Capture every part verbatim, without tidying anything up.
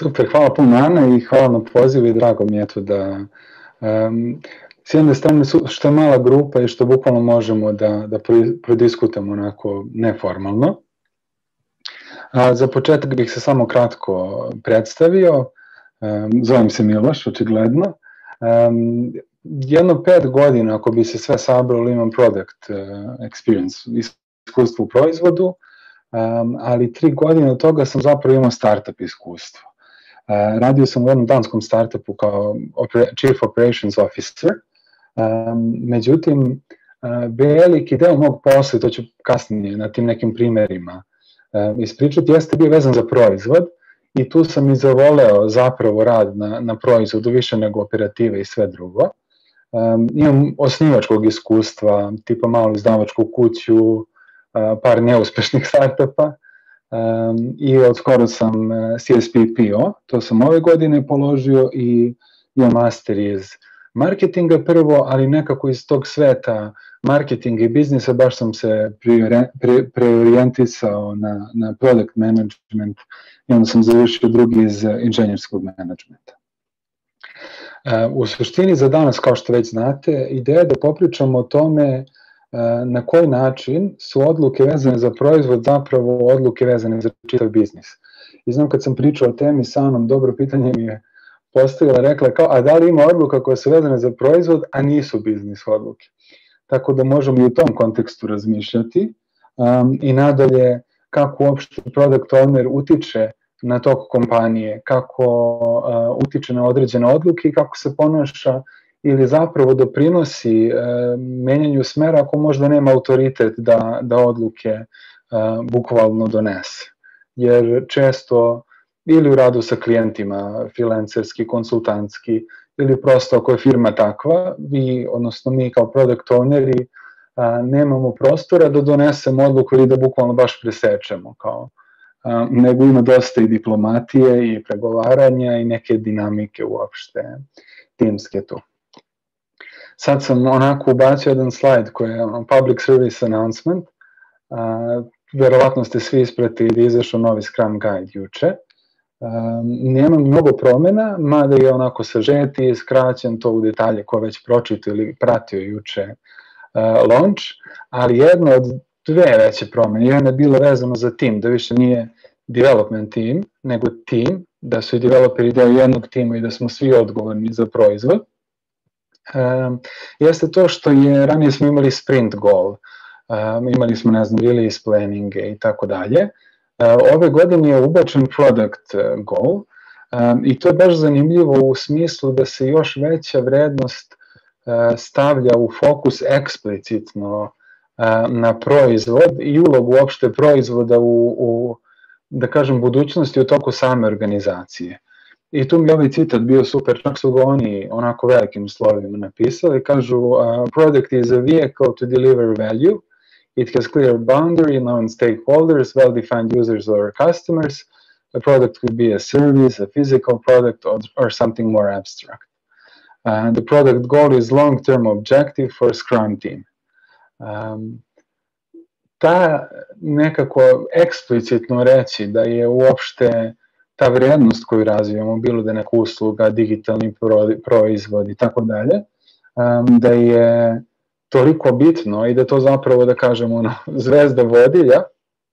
Super, hvala puno Ana i hvala na pozivu i drago mi je to da um, s jedne strane što je mala grupa i što bukvalno možemo da, da prodiskutamo onako neformalno. A, za početak bih se samo kratko predstavio, um, zovem se Milos, očigledno. Um, jedno pet godina, ako bi se sve sabralo, imam product uh, experience, iskustvo u proizvodu, um, ali tri godine od toga sam zapravo imao startup iskustvo. Uh, radio sam u jednom danskom startupu kao Chief Operations Officer, um, međutim, uh, veliki deo mog posla, to ću kasnije na tim nekim primerima uh, ispričati, jeste bio vezan za proizvod i tu sam i zavoleo zapravo rad na, na proizvodu više nego operative i sve drugo. Um, imam osnivačkog iskustva, tipa malu izdavačku kuću, uh, par neuspešnih startupa, Um, i od skoro sam uh, C S P P O, to sam ove godine položio i imam master iz marketinga prvo, ali nekako iz tog sveta marketinga i biznisa baš sam se preorijentisao na, na product management i onda sam završio drugi iz inženjerskog menadžmenta. Uh, u suštini za danas, kao što već znate, ideja je da popričamo o tome na koji način su odluke vezane za proizvod zapravo odluke vezane za čitav biznis. I znam kad sam pričao o temi sa Anom, dobro pitanje mi je postavila, rekla kao, a da li ima odluka koje su vezane za proizvod, a nisu biznis odluke. Tako da možemo i u tom kontekstu razmišljati um, i nadalje kako uopšte product owner utiče na tok kompanije, kako uh, utiče na određene odluke i kako se ponaša ili zapravo doprinosi e, menjanju smera ako možda nema autoritet da, da odluke e, bukvalno donese. Jer često ili u radu sa klijentima, freelancerski, konsultantski, ili prosto ako je firma takva, vi, odnosno mi kao product owneri, a, nemamo prostora da donesemo odluku ili da bukvalno baš presečemo, kao, a, nego ima dosta i diplomatije i pregovaranja i neke dinamike uopšte timske tu. Sad sam onako ubacio jedan slajd koji je public service announcement. Uh, verovatno ste svi ispratili da je izašao novi Scrum guide juče. Uh, nema mnogo promjena, mada je onako sažeti i skraćen to u detalje ko već pročitao ili pratio juče uh, launch, ali jedna od dve veće promjene. Jedna je bila vezana za tim, da više nije development team, nego tim, da su i developeri deo jednog tima i da smo svi odgovorni za proizvod. Um, jeste to što je, ranije smo imali sprint goal, um, imali smo, ne znam, release planning i tako dalje. Uh, ove godine je ubačen product goal um, i to je baš zanimljivo u smislu da se još veća vrednost uh, stavlja u fokus eksplicitno uh, na proizvod i ulogu uopšte proizvoda u, u, da kažem, budućnosti u toku same organizacije. I tu mi je ovaj citat bio super, čak su ga oni onako velikim slovima napisali, kažu uh, product is a vehicle to deliver value, it has clear boundary, known stakeholders, well-defined users or customers, a product could be a service, a physical product or, or something more abstract. Uh, the product goal is long-term objective for Scrum team. Um, ta nekako eksplicitno reći da je uopšte ta vrijednost koju razvijamo, bilo da je neka usluga, digitalni proizvod i tako dalje, da je toliko bitno i da to zapravo, da kažemo, ono, zvezda vodilja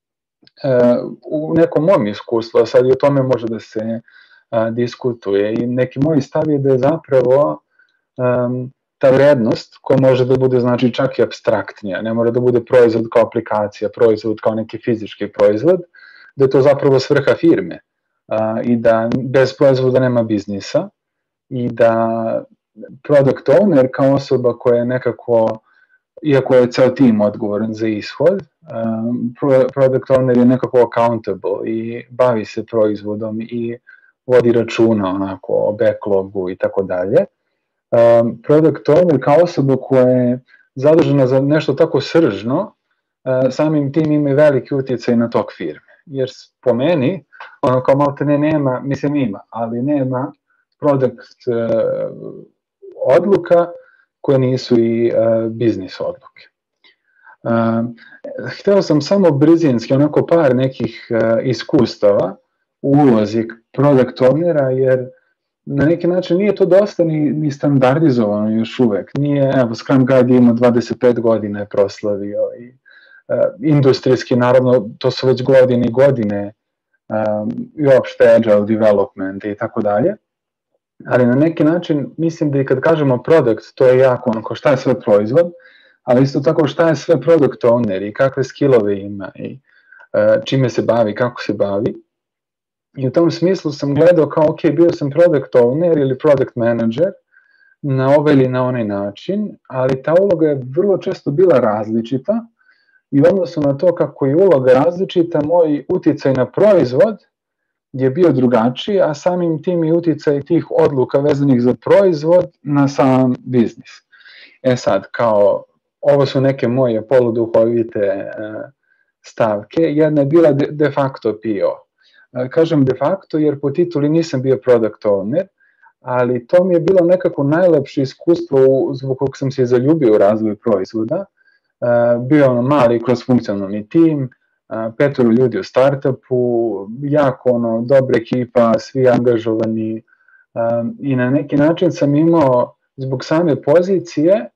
u nekom mom iskustvu, a sad i o tome može da se a, diskutuje. I neki moj stav je da je zapravo um, ta vrijednost koja može da bude, znači, čak i apstraktnija, ne mora da bude proizvod kao aplikacija, proizvod kao neki fizički proizvod, da je to zapravo svrha firme. Uh, i da bez proizvoda nema biznisa i da product owner kao osoba koja je nekako, iako je ceo tim odgovoran za ishod, um, product owner je nekako accountable i bavi se proizvodom i vodi računa onako o backlogu i tako dalje. Um, product owner kao osoba koja je zadužena za nešto tako sržno, uh, samim tim ima veliki utjecaj na tok firme. Jer po meni, ono kao malo te ne nema, mislim ima, ali nema product uh, odluka koje nisu i uh, biznis odluke. Uh, hteo sam samo brzinski, onako par nekih uh, iskustava u ulozi product ownera, jer na neki način nije to dosta ni, ni standardizovano još uvek. Nije, evo, Scrum Guide ima dvadeset pet godina je proslavio i uh, industrijski, naravno, to su već godine i godine um, i uopšte agile development i tako dalje. Ali na neki način, mislim da i kad kažemo product, to je jako ono, šta je sve proizvod, ali isto tako šta je sve product owner i kakve skillove ima i uh, čime se bavi, kako se bavi. I u tom smislu sam gledao kao, ok, bio sam product owner ili product manager na ovaj ili na onaj način, ali ta uloga je vrlo često bila različita i u odnosu na to kako je uloga različita, moj uticaj na proizvod je bio drugačiji, a samim tim i uticaj tih odluka vezanih za proizvod na sam biznis. E sad, kao, ovo su neke moje poluduhovite uh, stavke, jedna je bila de, de facto P O. Kažem de facto jer po tituli nisam bio product owner, ali to mi je bilo nekako najlepše iskustvo zbog kog sam se zaljubio u razvoju proizvoda. Bio ono mali cross-funkcionalni tim, petoro ljudi u startupu, jako ono, dobra ekipa, svi angažovani i na neki način sam imao zbog same pozicije,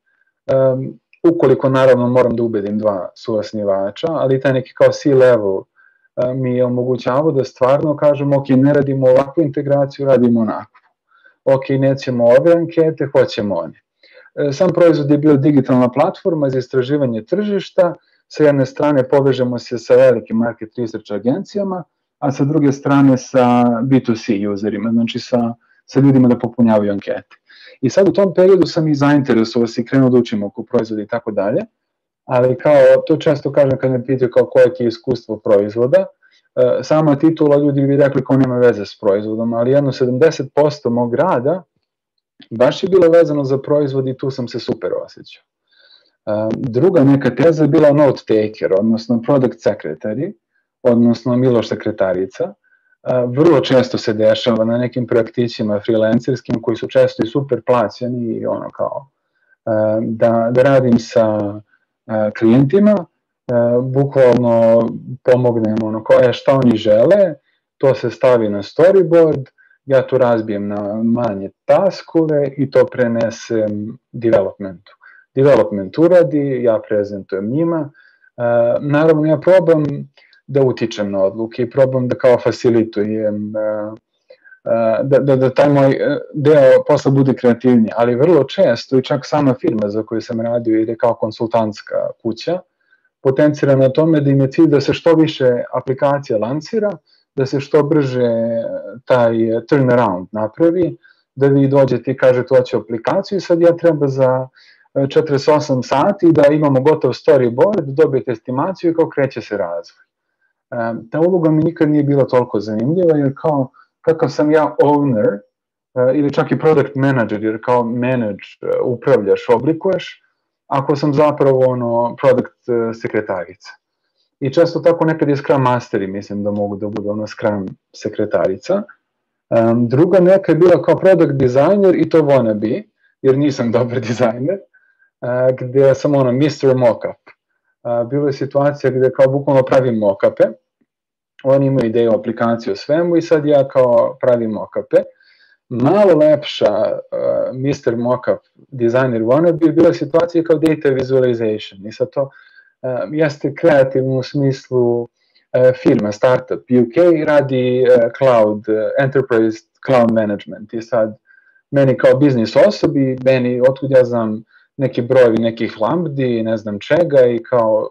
ukoliko naravno moram da ubedim dva suosnivača, ali taj neki kao C-level mi je omogućavao da stvarno kažem, ok, ne radimo ovakvu integraciju, radimo onakvu. Ok, nećemo ove ankete, hoćemo one. Sam proizvod je bio digitalna platforma za istraživanje tržišta, sa jedne strane povežemo se sa velikim market research agencijama, a sa druge strane sa B two C userima, znači sa, sa ljudima da popunjavaju ankete. I sad u tom periodu sam i zainteresovao se i krenuo da učim oko proizvoda i tako dalje, ali kao, to često kažem kad me pitaju kao koje ti je iskustvo proizvoda, sama titula ljudi bi rekli kao nema veze s proizvodom, ali jedno sedamdeset posto mog rada baš je bilo vezano za proizvod i tu sam se super osjećao. Druga neka teza je bila note taker, odnosno product secretary, odnosno Milos sekretarica. Vrlo često se dešava na nekim projektićima freelancerskim koji su često i super plaćeni i ono kao da, da radim sa klijentima, bukvalno pomognem ono kao je šta oni žele, to se stavi na storyboard, ja to razbijem na manje taskove i to prenesem developmentu. Development uradi, ja prezentujem njima, naravno ja probam da utičem na odluke i probam da kao facilitujem, da, da, da taj moj deo posla bude kreativniji, ali vrlo često i čak sama firma za koju sam radio ide kao konsultantska kuća, potencira na tome da im je cilj da se što više aplikacija lancira, da se što brže taj turnaround napravi, da vi dođete i kažete hoću aplikaciju i sad ja treba za četrdeset osam sati da imamo gotov storyboard, dobijete estimaciju i kao kreće se razvoj. Ta uloga mi nikad nije bila toliko zanimljiva jer kao kakav sam ja owner ili čak i product manager jer kao manage, upravljaš, oblikuješ, ako sam zapravo ono product sekretarica. I često tako nekad je Scrum masteri, mislim da mogu da budu ono Scrum sekretarica. Um, druga neka je bila kao product designer i to wannabe, jer nisam dobar dizajner, uh, gde sam ono mister Mockup. Uh, bilo je situacija gde kao bukvalno pravim mockupe, oni imaju ideju o aplikaciji o svemu i sad ja kao pravim mockupe. Malo lepša uh, mister Mockup designer wannabe je bila situacija kao data visualization i sad to uh, jeste kreativno u smislu uh, firma, startup, U K radi uh, cloud, uh, enterprise cloud management i sad meni kao biznis osobi, meni otkud ja znam neki brojevi nekih lambdi, ne znam čega i kao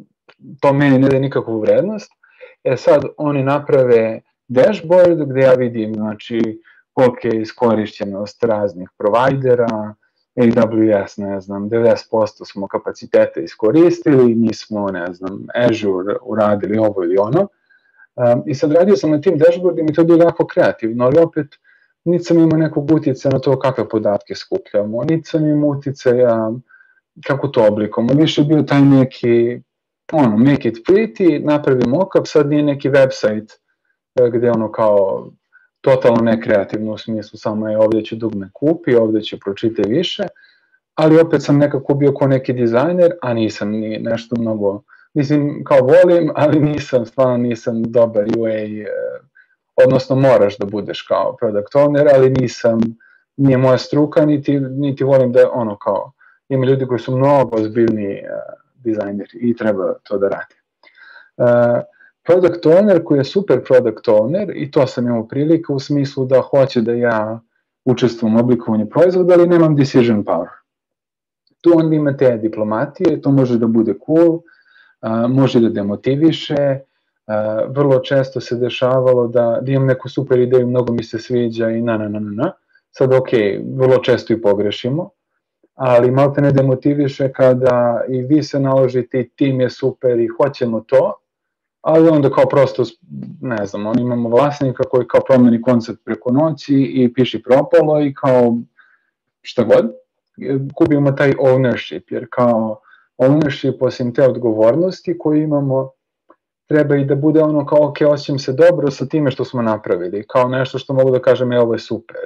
to meni ne daje nikakvu vrednost. E sad oni naprave dashboard gde ja vidim znači kolika je iskorišćenost raznih provajdera, A W S, ne znam, devedeset posto smo kapacitete iskoristili, mi smo, ne znam, Azure uradili ovo ili ono. Um, I sad radio sam na tim dashboardima i to je bilo jako kreativno, ali opet niti sam imao nekog utjecaja na to kakve podatke skupljamo, niti sam imao utjecaja kako to oblikamo. Više je bio taj neki, ono, make it pretty, napravi mockup, sad nije neki website gde ono kao totalno nekreativno u smislu samo je ovdje ću dugme kupi, ovdje ću pročite više, ali opet sam nekako bio ko neki dizajner, a nisam ni nešto mnogo, mislim kao volim, ali nisam, stvarno nisam dobar U A odnosno moraš da budeš kao product owner, ali nisam, nije moja struka, niti, niti volim da ono kao, ima ljudi koji su mnogo ozbiljni uh, dizajneri i treba to da rade. Uh, product owner koji je super product owner, i to sam imao prilike u smislu da hoće da ja učestvujem u oblikovanju proizvoda, ali nemam decision power. Tu onda imate diplomatije, to može da bude cool, uh, može da demotiviše, uh, vrlo često se dešavalo da, da imam neku super ideju, mnogo mi se sviđa i na na na na na. Sad ok, vrlo često i pogrešimo, ali malo te ne demotiviše kada i vi se naložite i tim je super i hoćemo to, ali onda kao prosto, ne znam, on imamo vlasnika koji kao promeni koncept preko noći i piši propalo i kao šta god, gubimo taj ownership, jer kao ownership osim te odgovornosti koju imamo, treba i da bude ono kao ok, osjećam se dobro sa time što smo napravili, kao nešto što mogu da kažem je ovo je super.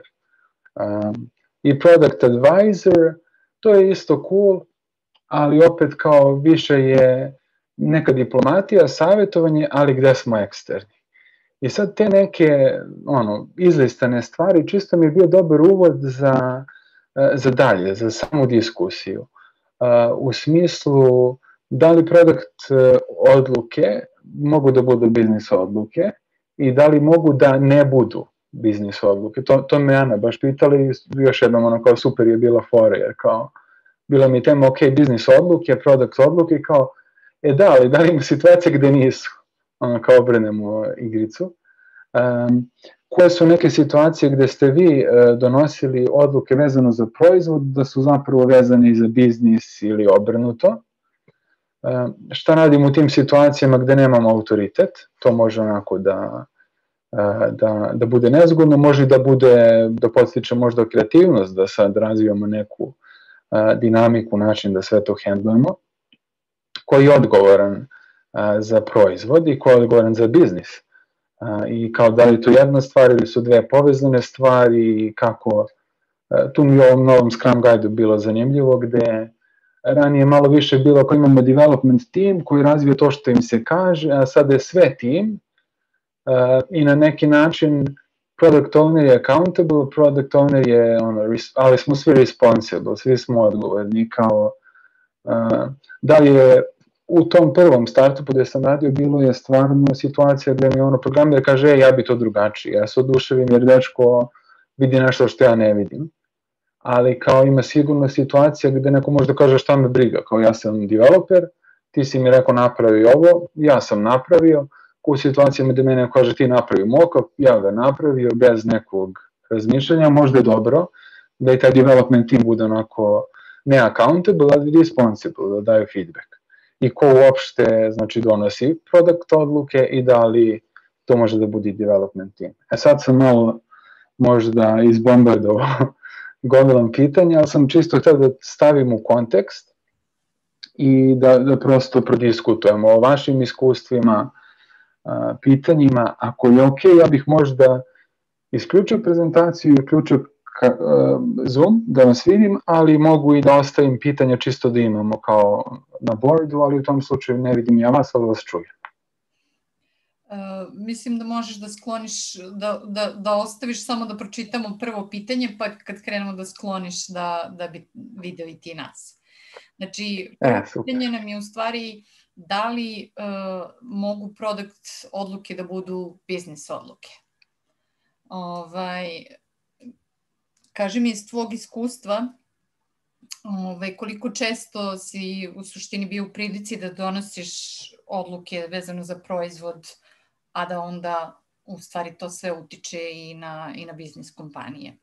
Um, I product advisor, to je isto cool, ali opet kao više je neka diplomatija, savjetovanje, ali gde smo eksterni. I sad te neke ono, izlistane stvari, čisto mi je bio dobar uvod za, za dalje, za samu diskusiju. Uh, u smislu, da li product odluke mogu da budu biznis odluke i da li mogu da ne budu biznis odluke. To, to me Ana baš pitali, još jednom ono kao super je bila fora, jer kao bila mi tema ok, biznis odluke, product odluke, kao e da, ali da li ima situacije gde nisu, ono kao obrenemo igricu. Um, koje su neke situacije gde ste vi uh, donosili odluke vezano za proizvod, da su zapravo vezane i za biznis ili obrnuto? Um, šta radimo u tim situacijama gde nemamo autoritet? To može onako da, uh, da, da bude nezgodno, može da bude, da podstiče možda kreativnost, da sad razvijamo neku uh, dinamiku, način da sve to handlujemo. Koji je odgovoran uh, za proizvod i koji je odgovoran za biznis. Uh, I kao da li to jedna stvar ili su dve povezane stvari i kako, uh, tu mi u ovom novom Scrum guide-u bilo zanimljivo, gde ranije malo više bilo ako imamo development team koji razvije to što im se kaže, a sada je sve tim uh, i na neki način product owner je accountable, product owner je, ono, ali smo svi responsible, svi smo odgovorni, kao uh, da li je u tom prvom startupu gde sam radio bilo je stvarno situacija gde mi ono programer kaže e, ja bi to drugačije, ja se oduševim jer dečko vidi nešto što ja ne vidim, ali kao ima sigurno situacija gde neko može da kaže šta me briga, kao ja sam developer, ti si mi rekao napravi ovo, ja sam napravio, u situacijama gde mene kaže ti napravi mock-up, ja ga napravio bez nekog razmišljanja, možda je dobro da i taj development team bude onako ne accountable, ali responsible, da daju feedback. I ko uopšte znači, donosi product odluke i da li to može da bude development team. E sad sam malo možda izbombardovao gomilom pitanja, ali sam čisto htio da stavim u kontekst i da, da prosto prodiskutujemo o vašim iskustvima, a, pitanjima. Ako je ok, ja bih možda isključio prezentaciju i uključio ka, a, Zoom da vas vidim, ali mogu i da ostavim pitanja čisto da imamo kao na boardu, ali u tom slučaju ne vidim ja vas, ali vas čujem. Uh, mislim da možeš da skloniš, da, da, da ostaviš samo da pročitamo prvo pitanje, pa kad krenemo da skloniš da, da bi video i ti nas. Znači, prvo e, pitanje nam je u stvari da li uh, mogu product odluke da budu biznis odluke. Ovaj, kaži mi iz tvog iskustva, ovaj, koliko često si u suštini bio u prilici da donosiš odluke vezano za proizvod, a da onda u stvari to sve utiče i na, i na biznis kompanije?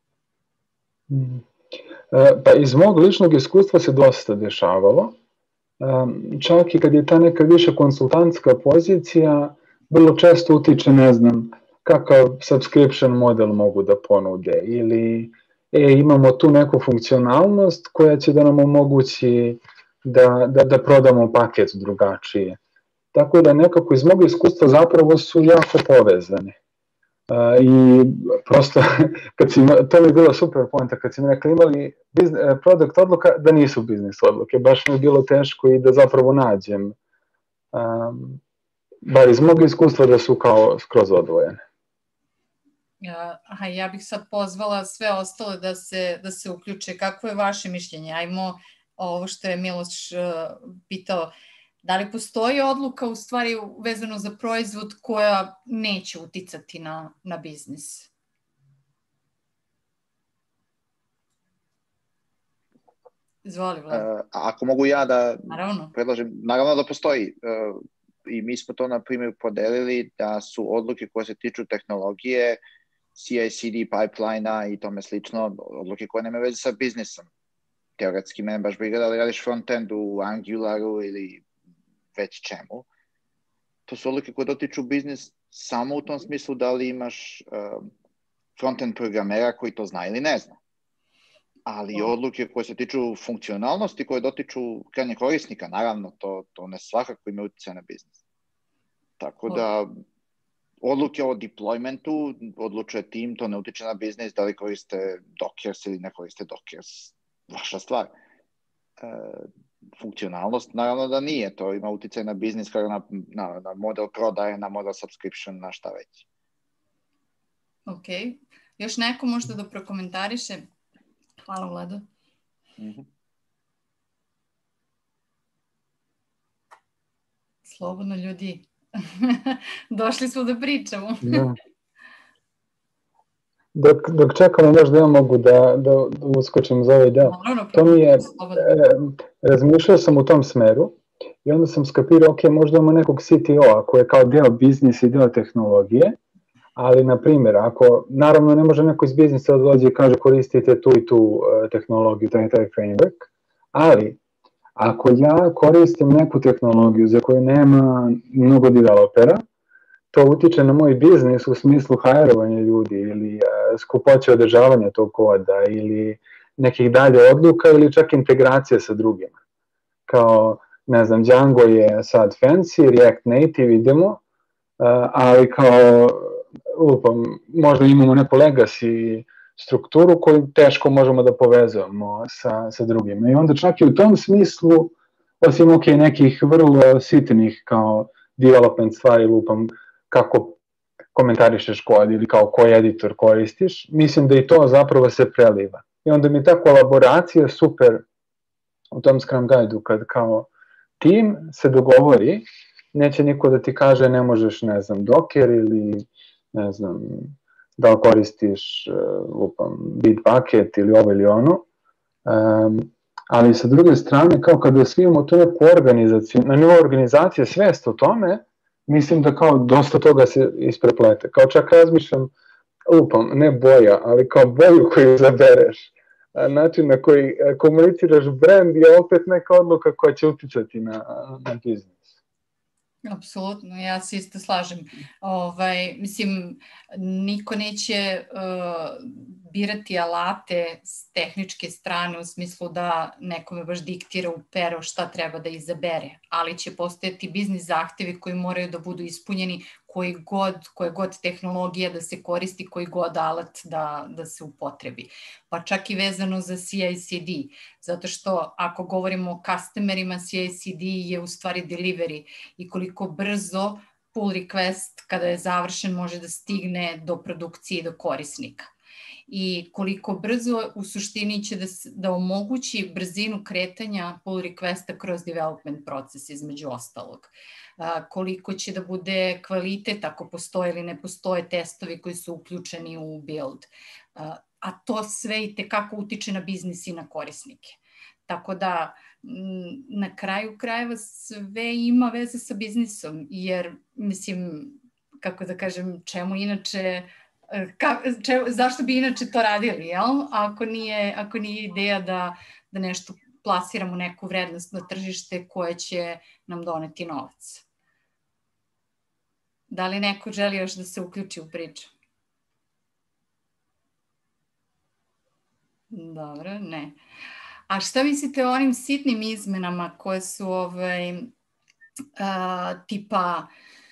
Pa iz mog ličnog iskustva se dosta dešavalo. Čak i kad je ta neka više konsultantska pozicija, vrlo često utiče, ne znam, kakav subscription model mogu da ponude ili e, imamo tu neku funkcionalnost koja će da nam omogući da, da, da prodamo paket drugačije. Tako da nekako iz mog iskustva zapravo su jako povezane. Uh, I prosto, kad si, to mi je bilo super pointa, kad si mi rekli imali biznes, product odluka da nisu biznis odluke, baš mi je bilo teško i da zapravo nađem, um, bar iz mog iskustva da su kao skroz odvojene. Aha, ja bih sad pozvala sve ostale da se, da se uključe. Kako je vaše mišljenje? Ajmo ovo što je Milos pitao. Da li postoji odluka u stvari vezano za proizvod koja neće uticati na, na biznis? Izvoli, Vlada. Uh, ako mogu ja da naravno. predlažem, naravno da postoji. Uh, I mi smo to, na primjer, podelili da su odluke koje se tiču tehnologije, C I C D pipeline-a i tome slično, odluke koje nema veze sa biznisom. Teoretski mene baš briga da li radiš front-end u Angularu ili već čemu. To su odluke koje dotiču biznis samo u tom smislu da li imaš uh, front-end programera koji to zna ili ne zna. Ali odluke koje se tiču funkcionalnosti, koje dotiču krajnjeg korisnika, naravno, to, to ne svakako ima utjecaj na biznis. Tako da, odluke o deploymentu odlučuje tim, to ne utiče na biznis, da li koriste Dockers ili ne koriste Dockers, vaša stvar. E, funkcionalnost, naravno da nije, to ima utjecaj na biznis, kao na, na, na model prodaje, na model subscription, na šta već. Ok, još neko možda da prokomentariše? Hvala, Vlado. Mm-hmm. Slobodno, ljudi. Došli smo da pričamo. Da. Dok, dok čekamo, možda ja mogu da, da, da uskočim za ovaj deo. Naravno, to mi je, e, razmišljao sam u tom smeru i onda sam skapirao, ok, možda imamo nekog C T O-a koji je kao deo biznisa i deo tehnologije, ali, na primjer, ako, naravno, ne može neko iz biznisa odlazi i kaže koristite tu i tu uh, tehnologiju, taj, taj framework, ali ako ja koristim neku tehnologiju za koju nema mnogo developera, to utiče na moj biznis u smislu hajrovanja ljudi ili uh, skupoće održavanja tog koda ili nekih dalje odluka ili čak integracije sa drugima. Kao, ne znam, Django je sad fancy, React Native idemo, uh, ali kao lupam, možda imamo neku legacy strukturu koju teško možemo da povezujemo sa, sa drugima. I onda čak i u tom smislu, osim ok, nekih vrlo sitnih kao development stvari, lupam, kako komentarišeš kod ili kao koji editor koristiš, mislim da i to zapravo se preliva. I onda mi ta kolaboracija super u tom Scrum Guide-u, kad kao tim se dogovori, neće niko da ti kaže ne možeš, ne znam, Docker ili ne znam, da li koristiš lupam, Bitbucket ili ovo ili ono, um, ali sa druge strane, kao kada svi imamo tu neku organizaciju, na nivou organizacije svest o tome, mislim da kao dosta toga se ispreplete. Kao čak razmišljam, lupam, ne boja, ali kao boju koju zabereš, način na koji komuniciraš brand je opet neka odluka koja će uticati na, na biznis. Apsolutno, ja se isto slažem. Ovaj, mislim, niko neće uh, birati alate s tehničke strane u smislu da nekome baš diktira u pero šta treba da izabere, ali će postojati biznis zahtevi koji moraju da budu ispunjeni koji god, koje god tehnologija da se koristi, koji god alat da, da se upotrebi. Pa čak i vezano za C I C D, zato što ako govorimo o customerima, C I C D je u stvari delivery i koliko brzo pull request kada je završen može da stigne do produkcije i do korisnika. I koliko brzo u suštini će da, da omogući brzinu kretanja pull requesta kroz development proces između ostalog. A, koliko će da bude kvalitet ako postoje ili ne postoje testovi koji su uključeni u build. A, a to sve i tekako utiče na biznis i na korisnike. Tako da na kraju krajeva sve ima veze sa biznisom, jer mislim, kako da kažem, čemu inače... Ka, če, zašto bi inače to radili, jel? Ako nije, ako nije ideja da, da nešto plasiramo neku vrednost na tržište koje će nam doneti novac. Da li neko želi još da se uključi u priču? Dobro, ne. A šta mislite o onim sitnim izmenama koje su ovaj, a, tipa...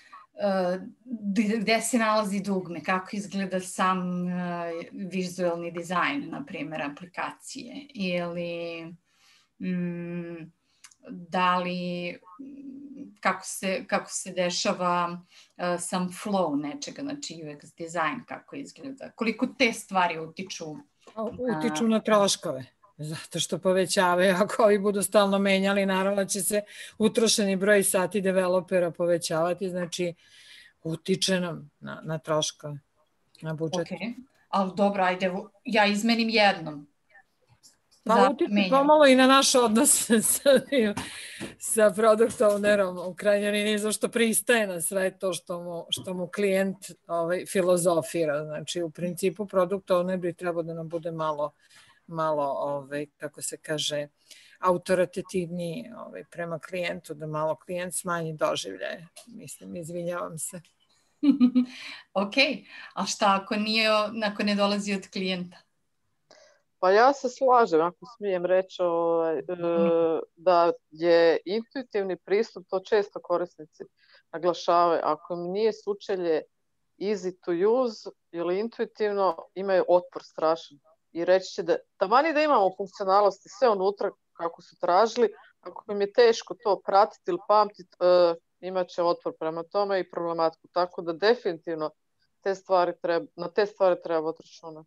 gde se nalazi dugme, kako izgleda sam vizualni dizajn, na primjer, aplikacije, ili mm, da li, kako se, kako se dešava uh, sam flow nečega, znači U X dizajn, kako izgleda, koliko te stvari utiču? Utiču na troškove, zato što povećavaju, ako ovi budu stalno menjali, naravno će se utrošeni broj sati developera povećavati, znači utiče nam na, na troškove, na budžet. Ok, ali dobro, ajde, ja izmenim jednom. Pa utiče pomalo i na naš odnos sa, sa product ownerom u krajnjoj liniji, zašto pristaje na sve to što mu, što mu klijent ovaj, filozofira. Znači, u principu product owner bi trebao da nam bude malo, malo ovaj, kako se kaže, autoritativniji ovaj, prema klijentu, da malo klijent smanji doživljaje. Mislim, izvinjavam se. Ok, a šta ako, nije, ako ne dolazi od klijenta? Pa ja se slažem, ako smijem reći, ovaj, da je intuitivni pristup, to često korisnici naglašavaju, ako im nije sučelje easy to use ili intuitivno, imaju otpor strašan. I reći će da, tamani da imamo funkcionalnosti sve unutra kako su tražili, ako im je teško to pratiti ili pamtiti, imat će otpor prema tome i problematiku. Tako da definitivno te stvari treba, na te stvari treba voditi računa.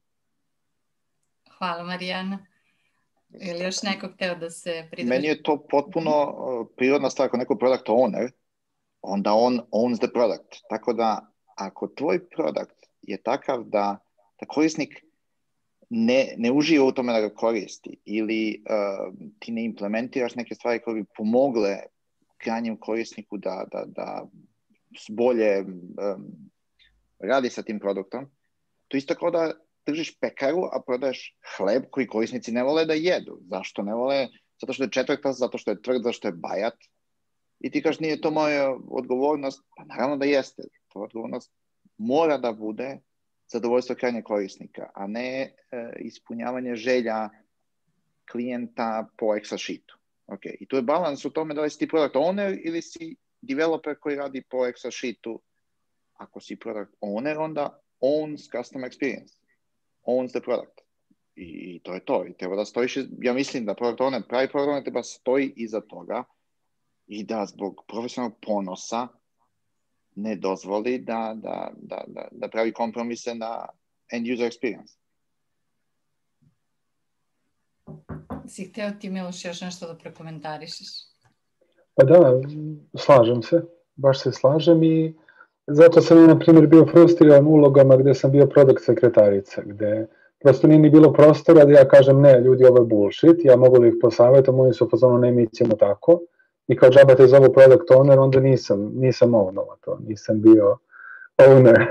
Hvala, Marijana. Ili još neko hteo da se pridruži? Meni je to potpuno prirodna stvar. Ako neko product owner, onda on owns the product. Tako da, ako tvoj product je takav da, da korisnik ne, ne uživa u tome da ga koristi ili uh, ti ne implementiraš neke stvari koje bi pomogle krajnjem korisniku da, da, da bolje um, radi sa tim produktom, to isto kao da držiš pekaru, a prodaješ hleb koji korisnici ne vole da jedu. Zašto ne vole? Zato što je četvrta, zato što je tvrd, zato što je bajat. I ti kažeš, nije to moja odgovornost. Pa naravno da jeste. To odgovornost mora da bude zadovoljstvo krajnjeg korisnika, a ne e, ispunjavanje želja klijenta po Excel sheetu. Okay. I tu je balans u tome da li si ti product owner ili si developer koji radi po Excel sheetu. Ako si product owner, onda owns customer experience. Owns the product. I to je to. I treba da stojiš, ja mislim da product owner, pravi product owner treba stoji iza toga i da zbog profesionalnog ponosa ne dozvoli da, da, da, da, da pravi kompromise na end user experience. Si hteo ti, Miloš, još nešto da prekomentarišeš? Pa da, slažem se. Baš se slažem i zato sam, na primjer, bio frustriran ulogama gde sam bio product sekretarica, gde prosto nije ni bilo prostora da ja kažem ne, ljudi, ovo je bullshit, ja mogu da ih posavjetam, oni su fazonu ne, mi ćemo tako. I kao džaba te zovu product owner, onda nisam, nisam ownova to, nisam bio owner.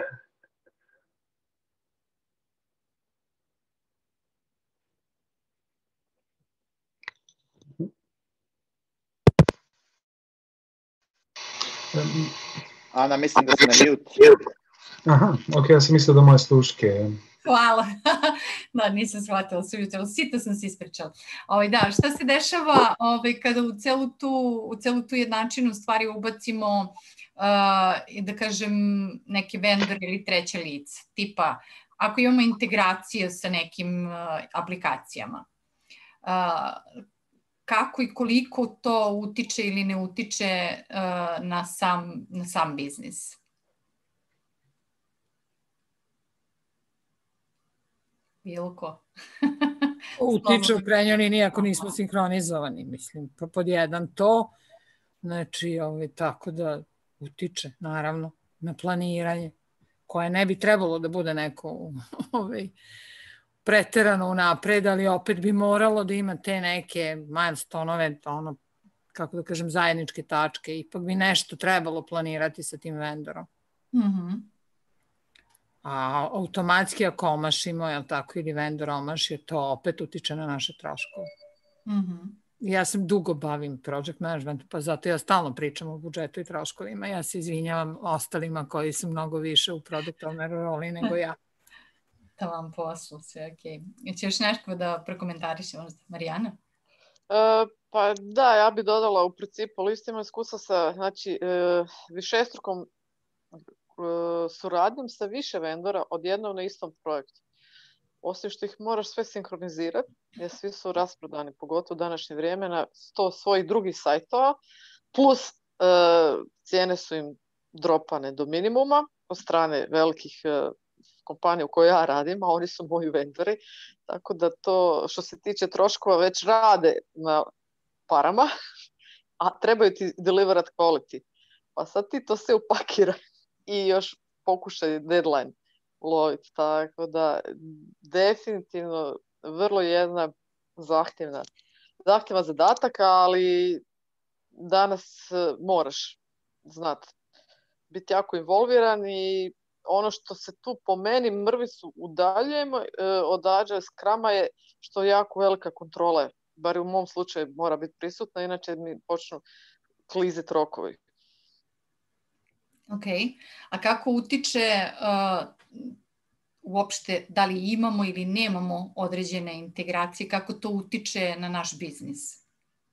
Ana, mislim da si na mute. Aha, ok, ja sam mislio da moje sluške. Hvala. Da, nisam shvatila su jutro, sito sam se ispričala. Ovaj, da, šta se dešava ovaj, kada u celu tu, u celu tu jednačinu stvari ubacimo, uh, da kažem, neke vendor ili treće lice, tipa, ako imamo integraciju sa nekim uh, aplikacijama, uh, kako i koliko to utiče ili ne utiče uh, na, sam, na sam biznis? Bilo ko. Utiče u krajnjoj liniji ako nismo sinhronizovani, mislim, pa pod jedan to, znači, ovaj, tako da utiče, naravno, na planiranje, koje ne bi trebalo da bude neko ovaj, preterano unapred, ali opet bi moralo da ima te neke milestone-ove, ono, kako da kažem, zajedničke tačke, ipak bi nešto trebalo planirati sa tim vendorom. Mhm. A automatski ako omašimo, jel tako, ili vendor omaši, to opet utiče na naše troškove. Mm-hmm. Ja se dugo bavim project managementu, pa zato ja stalno pričam o budžetu i troškovima. Ja se izvinjavam ostalima koji su mnogo više u product owner roli nego ja. Da vam poslu, sve okej. Okay. Će još nešto da prokomentariš, Marijana? E, pa da, ja bi dodala u principu listima iskustva sa, znači, e, višestrukom suradnjom sa više vendora odjednom na istom projektu. osim što ih moraš sve sinkronizirati, jer svi su rasprodani, pogotovo u današnje vrijeme, na sto svojih drugih sajtova, plus e, cijene su im dropane do minimuma od strane velikih e, kompanija u kojoj ja radim, a oni su moji vendori, tako da to što se tiče troškova već rade na parama, a trebaju ti deliverat quality. Pa sad ti to sve upakiraj i još pokušaj deadline loviti, tako da definitivno vrlo jedna zahtjevna, zahtjevan zadatak, ali danas moraš znati biti jako involviran i ono što se tu po meni mrvicu udaljujemo od Agile Scruma je što je jako velika kontrola, bar u mom slučaju mora biti prisutna, inače mi počnu kliziti rokovi. Ok, a kako utiče uh, uopšte da li imamo ili nemamo određene integracije, kako to utiče na naš biznis?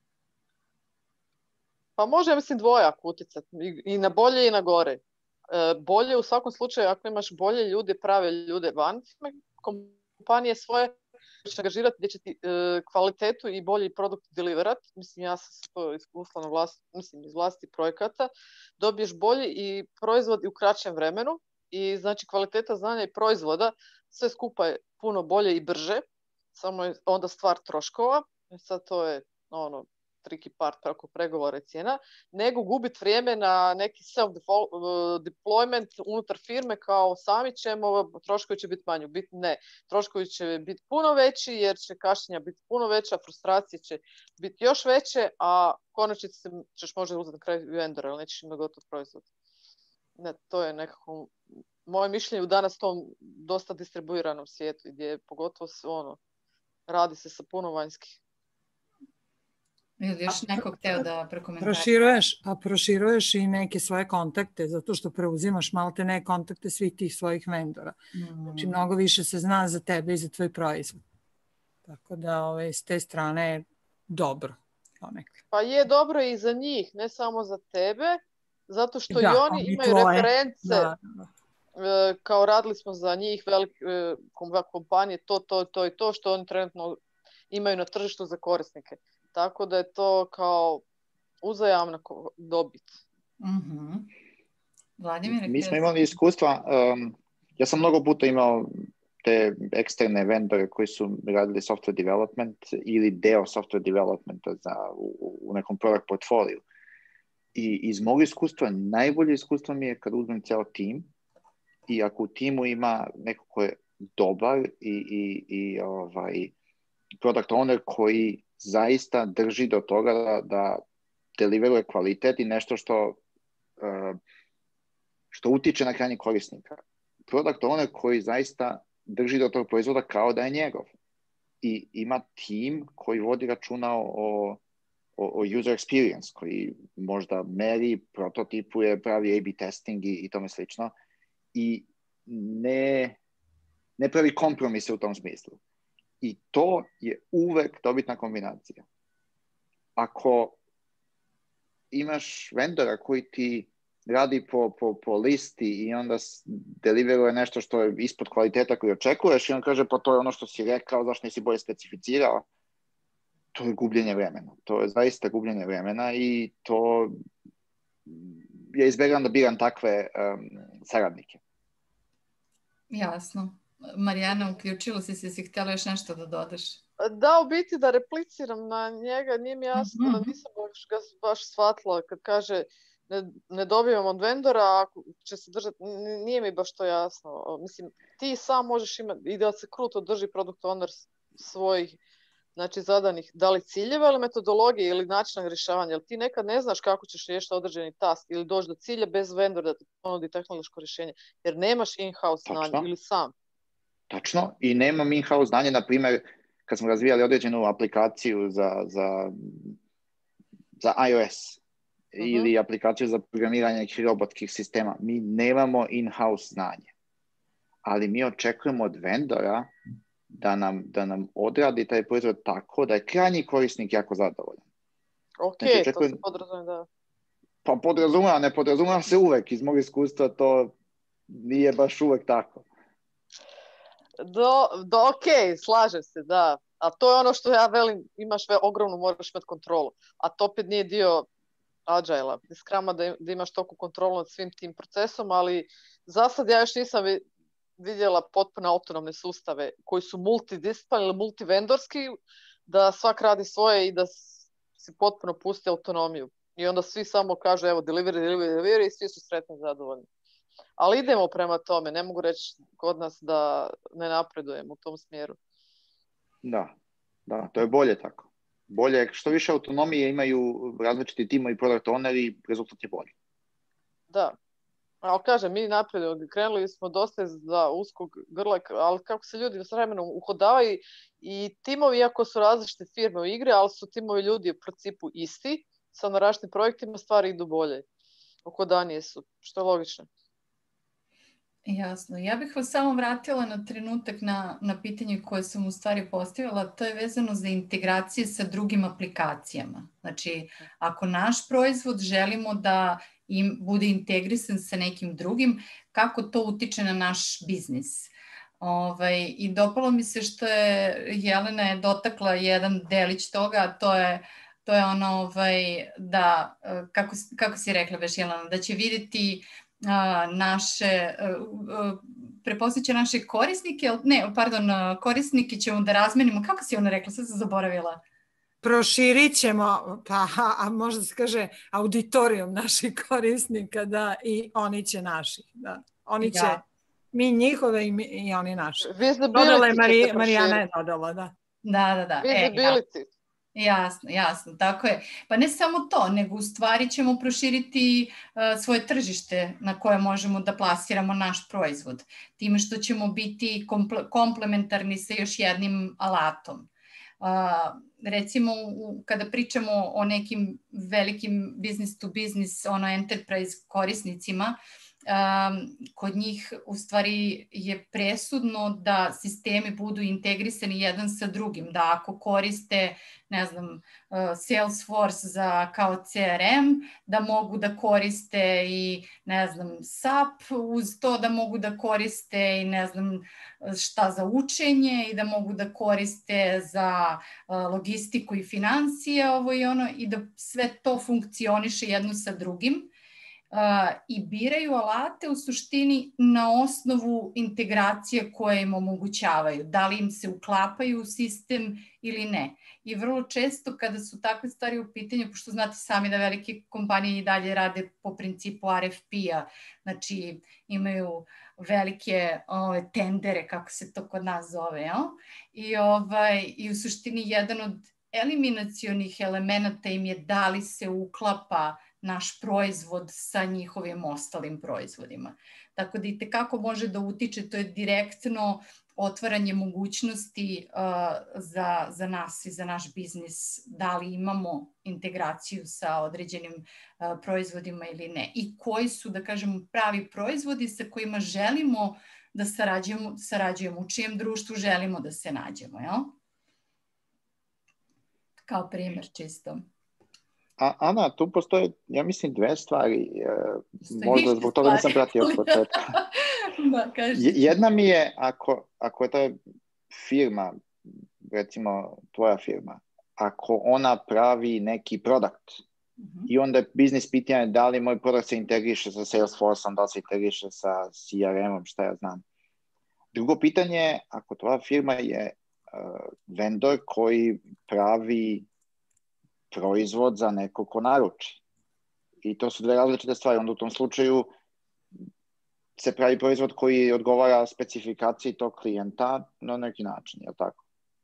Pa može, ja mislim, dvojako utjecati, i na bolje i na gore. E, bolje u svakom slučaju ako imaš bolje ljude, prave ljude van kompanije svoje, će angažirati gdje će ti e, kvalitetu i bolji produkt deliverat. Mislim, ja sam to iskusila na vlast, mislim, iz vlasti projekata. Dobiješ bolji i proizvod u kraćem vremenu i znači kvaliteta znanja i proizvoda sve skupa je puno bolje i brže, samo je onda stvar troškova. Sad to je ono tricky part preko pregovora i cijena, nego gubiti vrijeme na neki self-deployment unutar firme kao sami ćemo, troškovi će biti manji. Biti ne, troškovi će biti puno veći jer će kašnjenja biti puno veća, frustracije će biti još veće, a konačnici ćeš možda uzeti na kraju vendora, ali nećeš imati gotov proizvod. Ne, to je nekako moje mišljenje u danas tom dosta distribuiranom svijetu gdje je pogotovo ono, radi se sa puno vanjskih. Ili još neko hteo da prekomentari? Proširuješ, a proširuješ i neke svoje kontakte, zato što preuzimaš malte ne kontakte svih tih svojih vendora. Mm. Znači, mnogo više se zna za tebe i za tvoj proizvod. Tako da, ove, s te strane je dobro. Pa je dobro i za njih, ne samo za tebe, zato što da, i oni imaju tvoje reference. Da, da. Kao radili smo za njih velike kompanije, to, to, to i to što oni trenutno imaju na tržištu za korisnike. Tako da je to kao uzajamna dobit. Mm-hmm. Vladimir, mi smo imali iskustva, um, ja sam mnogo puta imao te eksterne vendore koji su radili software development ili deo software developmenta za, u, u nekom product portfoliju. I iz mog iskustva, najbolje iskustvo mi je kad uzmem cijel tim i ako u timu ima neko ko je dobar i, i, i ovaj, product owner koji zaista drži do toga da, da deliveruje kvalitet i nešto što, uh, što utiče na krajnjeg korisnika. Product owner koji zaista drži do tog proizvoda kao da je njegov. I ima tim koji vodi računa o, o, o user experience, koji možda meri, prototipuje, pravi A B testing i, i tome slično. I ne, ne pravi kompromise u tom smislu. I to je uvek dobitna kombinacija. Ako imaš vendora koji ti radi po, po, po listi i onda deliveruje nešto što je ispod kvaliteta koji očekuješ i on kaže pa to je ono što si rekao, zašto nisi bolje specificirao, to je gubljenje vremena. To je zaista gubljenje vremena i to ja izbjegavam da biram takve um, saradnike. Jasno. Marijana, uključila si se, si htjela još nešto da dodaš? Da, u biti da repliciram na njega, nije mi jasno, mm-hmm. nisam baš, ga baš shvatila kad kaže ne, ne dobivam od vendora, ako će se držati, nije mi baš to jasno. Mislim, ti sam možeš imati i da se kruto drži product owner svojih znači zadanih, da li ciljeva ili metodologije ili načina rješavanja, jer ti nekad ne znaš kako ćeš riješiti određeni task ili doći do cilja bez vendora da ti ponudi tehnološko rješenje, jer nemaš in-house znanje ili sam. Tačno, i nemam in-house znanje, na primjer, kad smo razvijali određenu aplikaciju za, za, za iOS uh-huh. ili aplikaciju za programiranje nekih robotskih sistema, mi nemamo in-house znanje. Ali mi očekujemo od vendora da nam, da nam odradi taj proizvod tako da je krajnji korisnik jako zadovoljan. Ok, znači, očekujem, to se podrazumije, da. Pa podrazumije, ne podrazumije se uvek. Iz mog iskustva to nije baš uvek tako. Do, do, ok, slažem se, da. A to je ono što ja velim, imaš ve, ogromnu, moraš imati kontrolu. A to opet nije dio Agile-a, Scruma da, da imaš toliko kontrolu nad svim tim procesom, ali za sad ja još nisam vidjela potpuno autonomne sustave koji su multidisciplinarni ili multivendorski, da svak radi svoje i da si potpuno pusti autonomiju. I onda svi samo kažu, evo, delivery, delivery, delivery i svi su sretni i zadovoljni. Ali idemo prema tome, ne mogu reći kod nas da ne napredujemo u tom smjeru. Da, da, to je bolje tako. Bolje, što više autonomije imaju različiti timovi i product owneri, rezultat je bolji. Da, ali kažem, mi napredujemo, krenuli smo dosta za uskog grla, ali kako se ljudi s vremenom uhodavaju i timovi, iako su različite firme u igre, ali su timovi ljudi u principu isti, sa na različitim projektima stvari idu bolje. Uhodanije su, što je logično. Jasno. Ja bih vas samo vratila na trenutak na, na pitanje koje sam u stvari postavila, to je vezano za integracije sa drugim aplikacijama. Znači, ako naš proizvod želimo da im bude integrisan sa nekim drugim, kako to utiče na naš biznis? Ovaj, I dopalo mi se što je Jelena je dotakla jedan delić toga, a to je to je ono ovaj, da, kako, kako si rekla već Jelena, da će vidjeti Uh, naše, uh, prepoznaće naše korisnike, ne, pardon, korisnike ćemo da razmenimo, kako si ona rekla, sad sam zaboravila. Proširit ćemo, pa, a možda se kaže auditorijum naših korisnika, da, i oni će naših, da. Oni će, ja. mi njihove i, mi, i oni naši. Dodala je Marija, Marijana je dodala, da. Da, da, da. Visibility. E, ja. Jasno, jasno, tako je. Pa ne samo to, nego u stvari ćemo proširiti uh, svoje tržište na koje možemo da plasiramo naš proizvod. Time što ćemo biti komple- komplementarni sa još jednim alatom. Uh, recimo, u, kada pričamo o nekim velikim business to business, ono enterprise korisnicima, Um, kod njih u stvari je presudno da sistemi budu integrisani jedan sa drugim, da ako koriste, ne znam, uh, Salesforce za kao C R M, da mogu da koriste i, ne znam, S A P uz to, da mogu da koriste i ne znam šta za učenje i da mogu da koriste za uh, logistiku i financije, ovo i ono, i da sve to funkcioniše jedno sa drugim. Uh, i biraju alate u suštini na osnovu integracije koje im omogućavaju, da li im se uklapaju u sistem ili ne. I vrlo često kada su takve stvari u pitanju, pošto znate sami da velike kompanije i dalje rade po principu R F P-a, znači imaju velike ove, tendere, kako se to kod nas zove, ja? I, ovaj, i u suštini jedan od eliminacionih elemenata im je da li se uklapa naš proizvod sa njihovim ostalim proizvodima. Tako da i tekako može da utiče, to je direktno otvaranje mogućnosti uh, za, za nas i za naš biznis, da li imamo integraciju sa određenim uh, proizvodima ili ne. I koji su, da kažemo, pravi proizvodi sa kojima želimo da sarađujemo, sarađujemo, u čijem društvu želimo da se nađemo, jel? Kao primjer čisto. A, Ana, tu postoje, ja mislim, dve stvari. Postoji možda zbog toga nisam pratio od početka. Da, jedna mi je, ako, ako je ta firma, recimo tvoja firma, ako ona pravi neki produkt uh-huh. i onda je biznis pitanje da li moj produkt se integriše sa Salesforce-om, da li se integriše sa C R M-om, šta ja znam. Drugo pitanje je, ako tvoja firma je uh, vendor koji pravi proizvod za neko ko naruči. I to su dve različite stvari. Onda u tom slučaju se pravi proizvod koji odgovara specifikaciji tog klijenta na neki način, je li tako?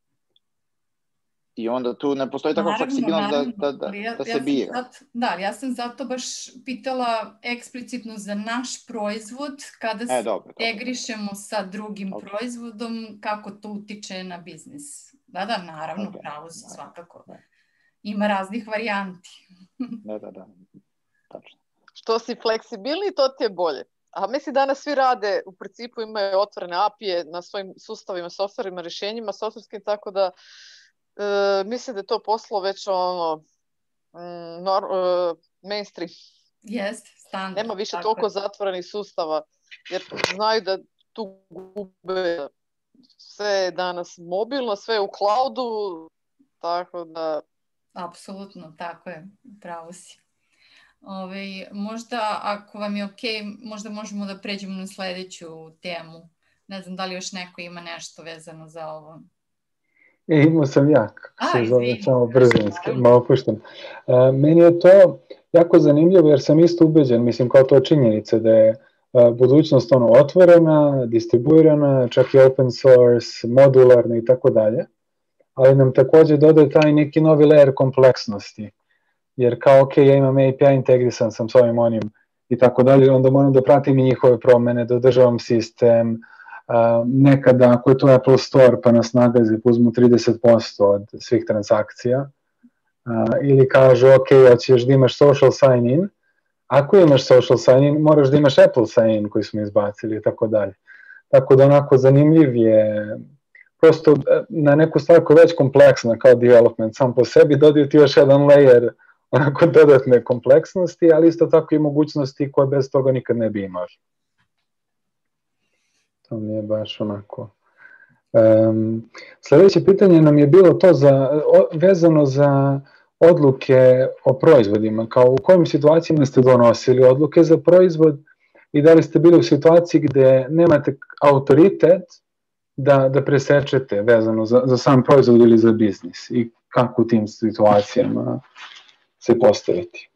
I onda tu ne postoji takva fleksibilnost da, da, da, ja, da se ja bira. Zato, da, ja sam zato baš pitala eksplicitno za naš proizvod, kada se e, integrišemo sa drugim okay. proizvodom, kako to utiče na biznis. Da, da, naravno, okay. pravo se svakako. Da. Ima raznih varijanti. Da, da, da. Tačno. Što si fleksibilniji, to ti je bolje. A mislim danas svi rade, u principu imaju otvorene A P I-e na svojim sustavima, softverima, rješenjima, softverskim, tako da e, mislim da je to poslo već ono mm, nor, e, mainstream. Jest, standard. Nema više toliko zatvorenih sustava, jer znaju da tu gube sve je danas mobilno, sve je u cloudu, tako da... Apsolutno, tako je, pravo si. Ove, možda, ako vam je okej, možda možemo da pređemo na sledeću temu. Ne znam da li još neko ima nešto vezano za ovo. E, imao sam ja, kako se A, zove, izvini. samo brzinski, malo puštam. E, meni je to jako zanimljivo jer sam isto ubeđen, mislim kao to činjenica da je a, budućnost ono otvorena, distribuirana, čak i open source, modularna i tako dalje, ali nam takođe dodaje taj neki novi layer kompleksnosti, jer kao ok, ja imam A P I integrisan sam s ovim onim i tako dalje, onda moram da pratim i njihove promene, da održavam sistem. Uh, nekada ako je to Apple Store pa nas nagazi pa uzmu trideset posto od svih transakcija uh, ili kažu ok, hoćeš da imaš social sign in, ako imaš social sign in moraš da imaš Apple sign in koji smo izbacili i tako dalje. Tako da onako zanimljiv je, prosto na neku stvar koja je već kompleksna kao development sam po sebi dodaju ti još jedan layer onako dodatne kompleksnosti, ali isto tako i mogućnosti koje bez toga nikad ne bi imao. To mi je baš onako. Um, sledeće pitanje nam je bilo to za, o, vezano za odluke o proizvodima, kao u kojim situacijama ste donosili odluke za proizvod i da li ste bili u situaciji gde nemate autoritet da, da presečete vezano za, za sam proizvod ili za biznis i kako u tim situacijama se postaviti.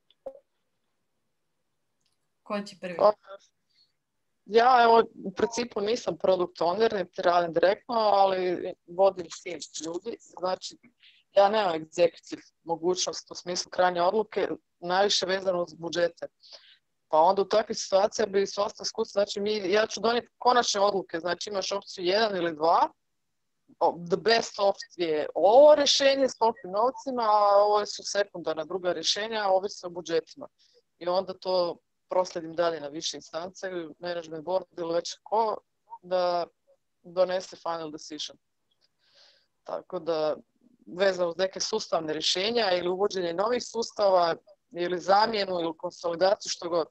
Ko će prvi? Ja, evo, u principu nisam product owner, niti radim direktno, ali vodim tim ljudi. Znači, ja nemam executive mogućnost u smislu krajnje odluke, najviše vezano uz budžete. Pa onda u takvih situacija bi se ostao skući, znači mi, ja ću donijeti konačne odluke, znači imaš opciju jedan ili dva, the best option je ovo rješenje s toliko novcima, a ovo su sekundarna druga rješenja, a ovi su o budžetima. I onda to proslijedim dalje na više instance, management board ili već ko, da donese final decision. Tako da, vezano uz neke sustavne rješenja ili uvođenje novih sustava, ili zamjenu, ili konsolidaciju, što god.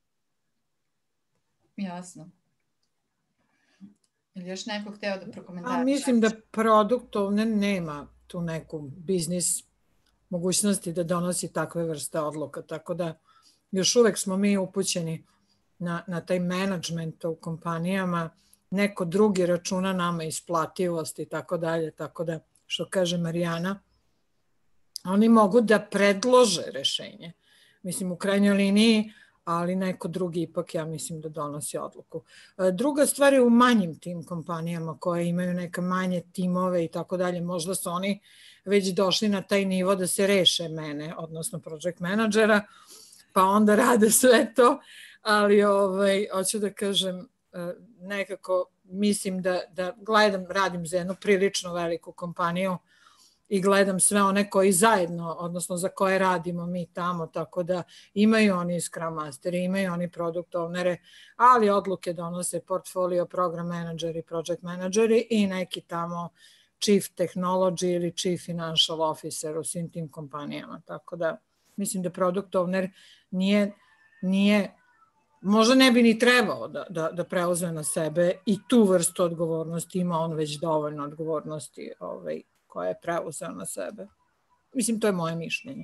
Jasno. Ili još neko hteo da prokomentariše? Mislim da produkt ovdje nema tu neku biznis mogućnosti da donosi takve vrste odluka, tako da još uvek smo mi upućeni na, na taj management u kompanijama, neko drugi računa nama isplativost i tako dalje, tako da, što kaže Marijana, oni mogu da predlože rešenje. Mislim, u krajnjoj liniji, ali neko drugi ipak, ja mislim, da donosi odluku. Druga stvar je u manjim tim kompanijama koje imaju neke manje timove i tako dalje. Možda su oni već došli na taj nivo da se reše mene, odnosno project menadžera, pa onda rade sve to, ali ovaj, hoću da kažem, nekako mislim da, da gledam, radim za jednu prilično veliku kompaniju i gledam sve one koji zajedno, odnosno za koje radimo mi tamo, tako da imaju oni Scrum Masteri, imaju oni product ownere, ali odluke donose portfolio, program menadžeri, project menadžeri i neki tamo chief technology ili chief financial officer u svim tim kompanijama, tako da mislim da product owner nije, nije možda ne bi ni trebao da, da, da preuzme na sebe i tu vrstu odgovornosti, ima on već dovoljno odgovornosti ovaj, koje je preuzeo na sebe. Mislim, to je moje mišljenje.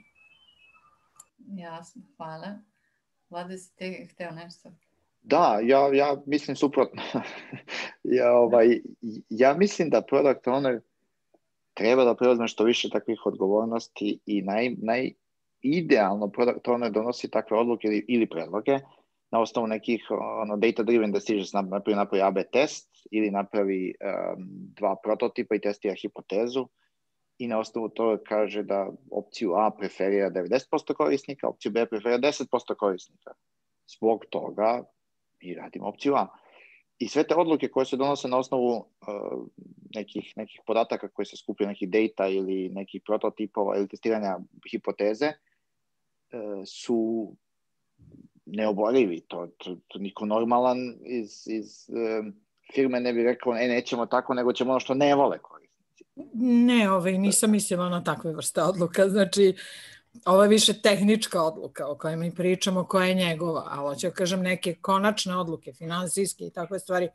Jasno, hvala. Vlada, si te hteo nešto? Da, ja, ja mislim suprotno. ja, ovaj, ja mislim da product owner treba da preuzme što više takvih odgovornosti i naj, naj idealno product owner donosi takve odluke ili, ili predloge na osnovu nekih ono, data-driven decisions, napravi, napravi A B test ili napravi um, dva prototipa i testira hipotezu i na osnovu toga kaže da opciju A preferira devedeset posto korisnika, opciju B preferira deset posto korisnika. Zbog toga mi radimo opciju A. I sve te odluke koje se donose na osnovu uh, nekih, nekih podataka koje se skupljaju, nekih data ili nekih prototipova ili testiranja hipoteze uh, su neoborivi. To, to, to niko normalan iz, iz uh, firme ne bi rekao, e, nećemo tako, nego ćemo ono što ne vole korisnici. Ne, ovaj, nisam mislila na takve vrste odluka. Znači, ovo je više tehnička odluka o kojoj mi pričamo, koja je njegova, ali hoću kažem neke konačne odluke, finansijske i takve stvari,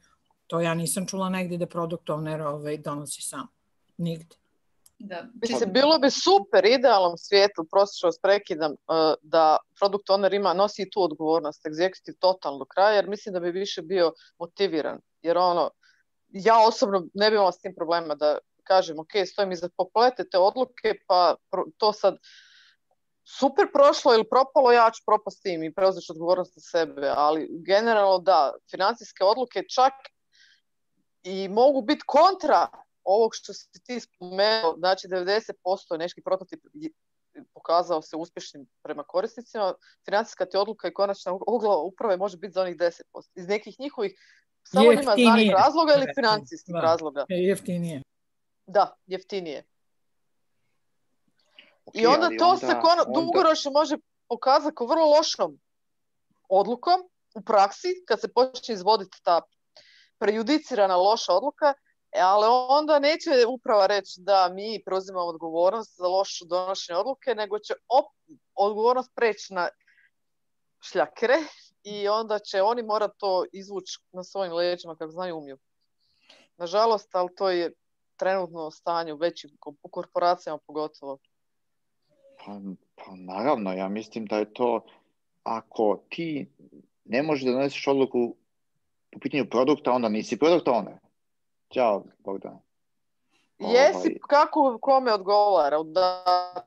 To ja nisam čula negdje da product owner ovaj, donosi sam. Nigde. Da. Mislim, bilo bi super, idealnom svijetu, prosto vas prekidam, da product owner ima, nosi i tu odgovornost, executive totalno do kraja, jer mislim da bi više bio motiviran. Jer ono, ja osobno ne bi imala s tim problema da kažem, ok, stojim iza poplete te odluke, pa to sad super prošlo ili propalo, ja ću propast tim i preuzeti odgovornost na sebe, ali generalno da, financijske odluke čak i mogu biti kontra ovog što si ti spomenuo, znači devedeset posto neki prototip pokazao se uspješnim prema korisnicima, financijska ti odluka i konačna odluka uprave može biti za onih deset posto. Iz nekih njihovih samo njima znanih razloga ili financijskih da, razloga. Jeftinije. Da, jeftinije. Okay, I onda to onda, se kono, onda... dugoročno može pokazati kao vrlo lošom odlukom u praksi, kad se počne izvoditi ta prejudicirana loša odluka, ali onda neće uprava reći da mi preuzimamo odgovornost za lošu donošenje odluke, nego će op, odgovornost preći na šljakere i onda će oni morati to izvući na svojim leđima kako znaju umiju. Nažalost, ali to je trenutno stanje u većim u korporacijama pogotovo. Pa, pa naravno, ja mislim da je to, ako ti ne možeš da doneseš odluku po pitanju produkta, onda nisi product owner. Ćao, Bogdan. Jesi, ovaj... kako kome odgovara? Da...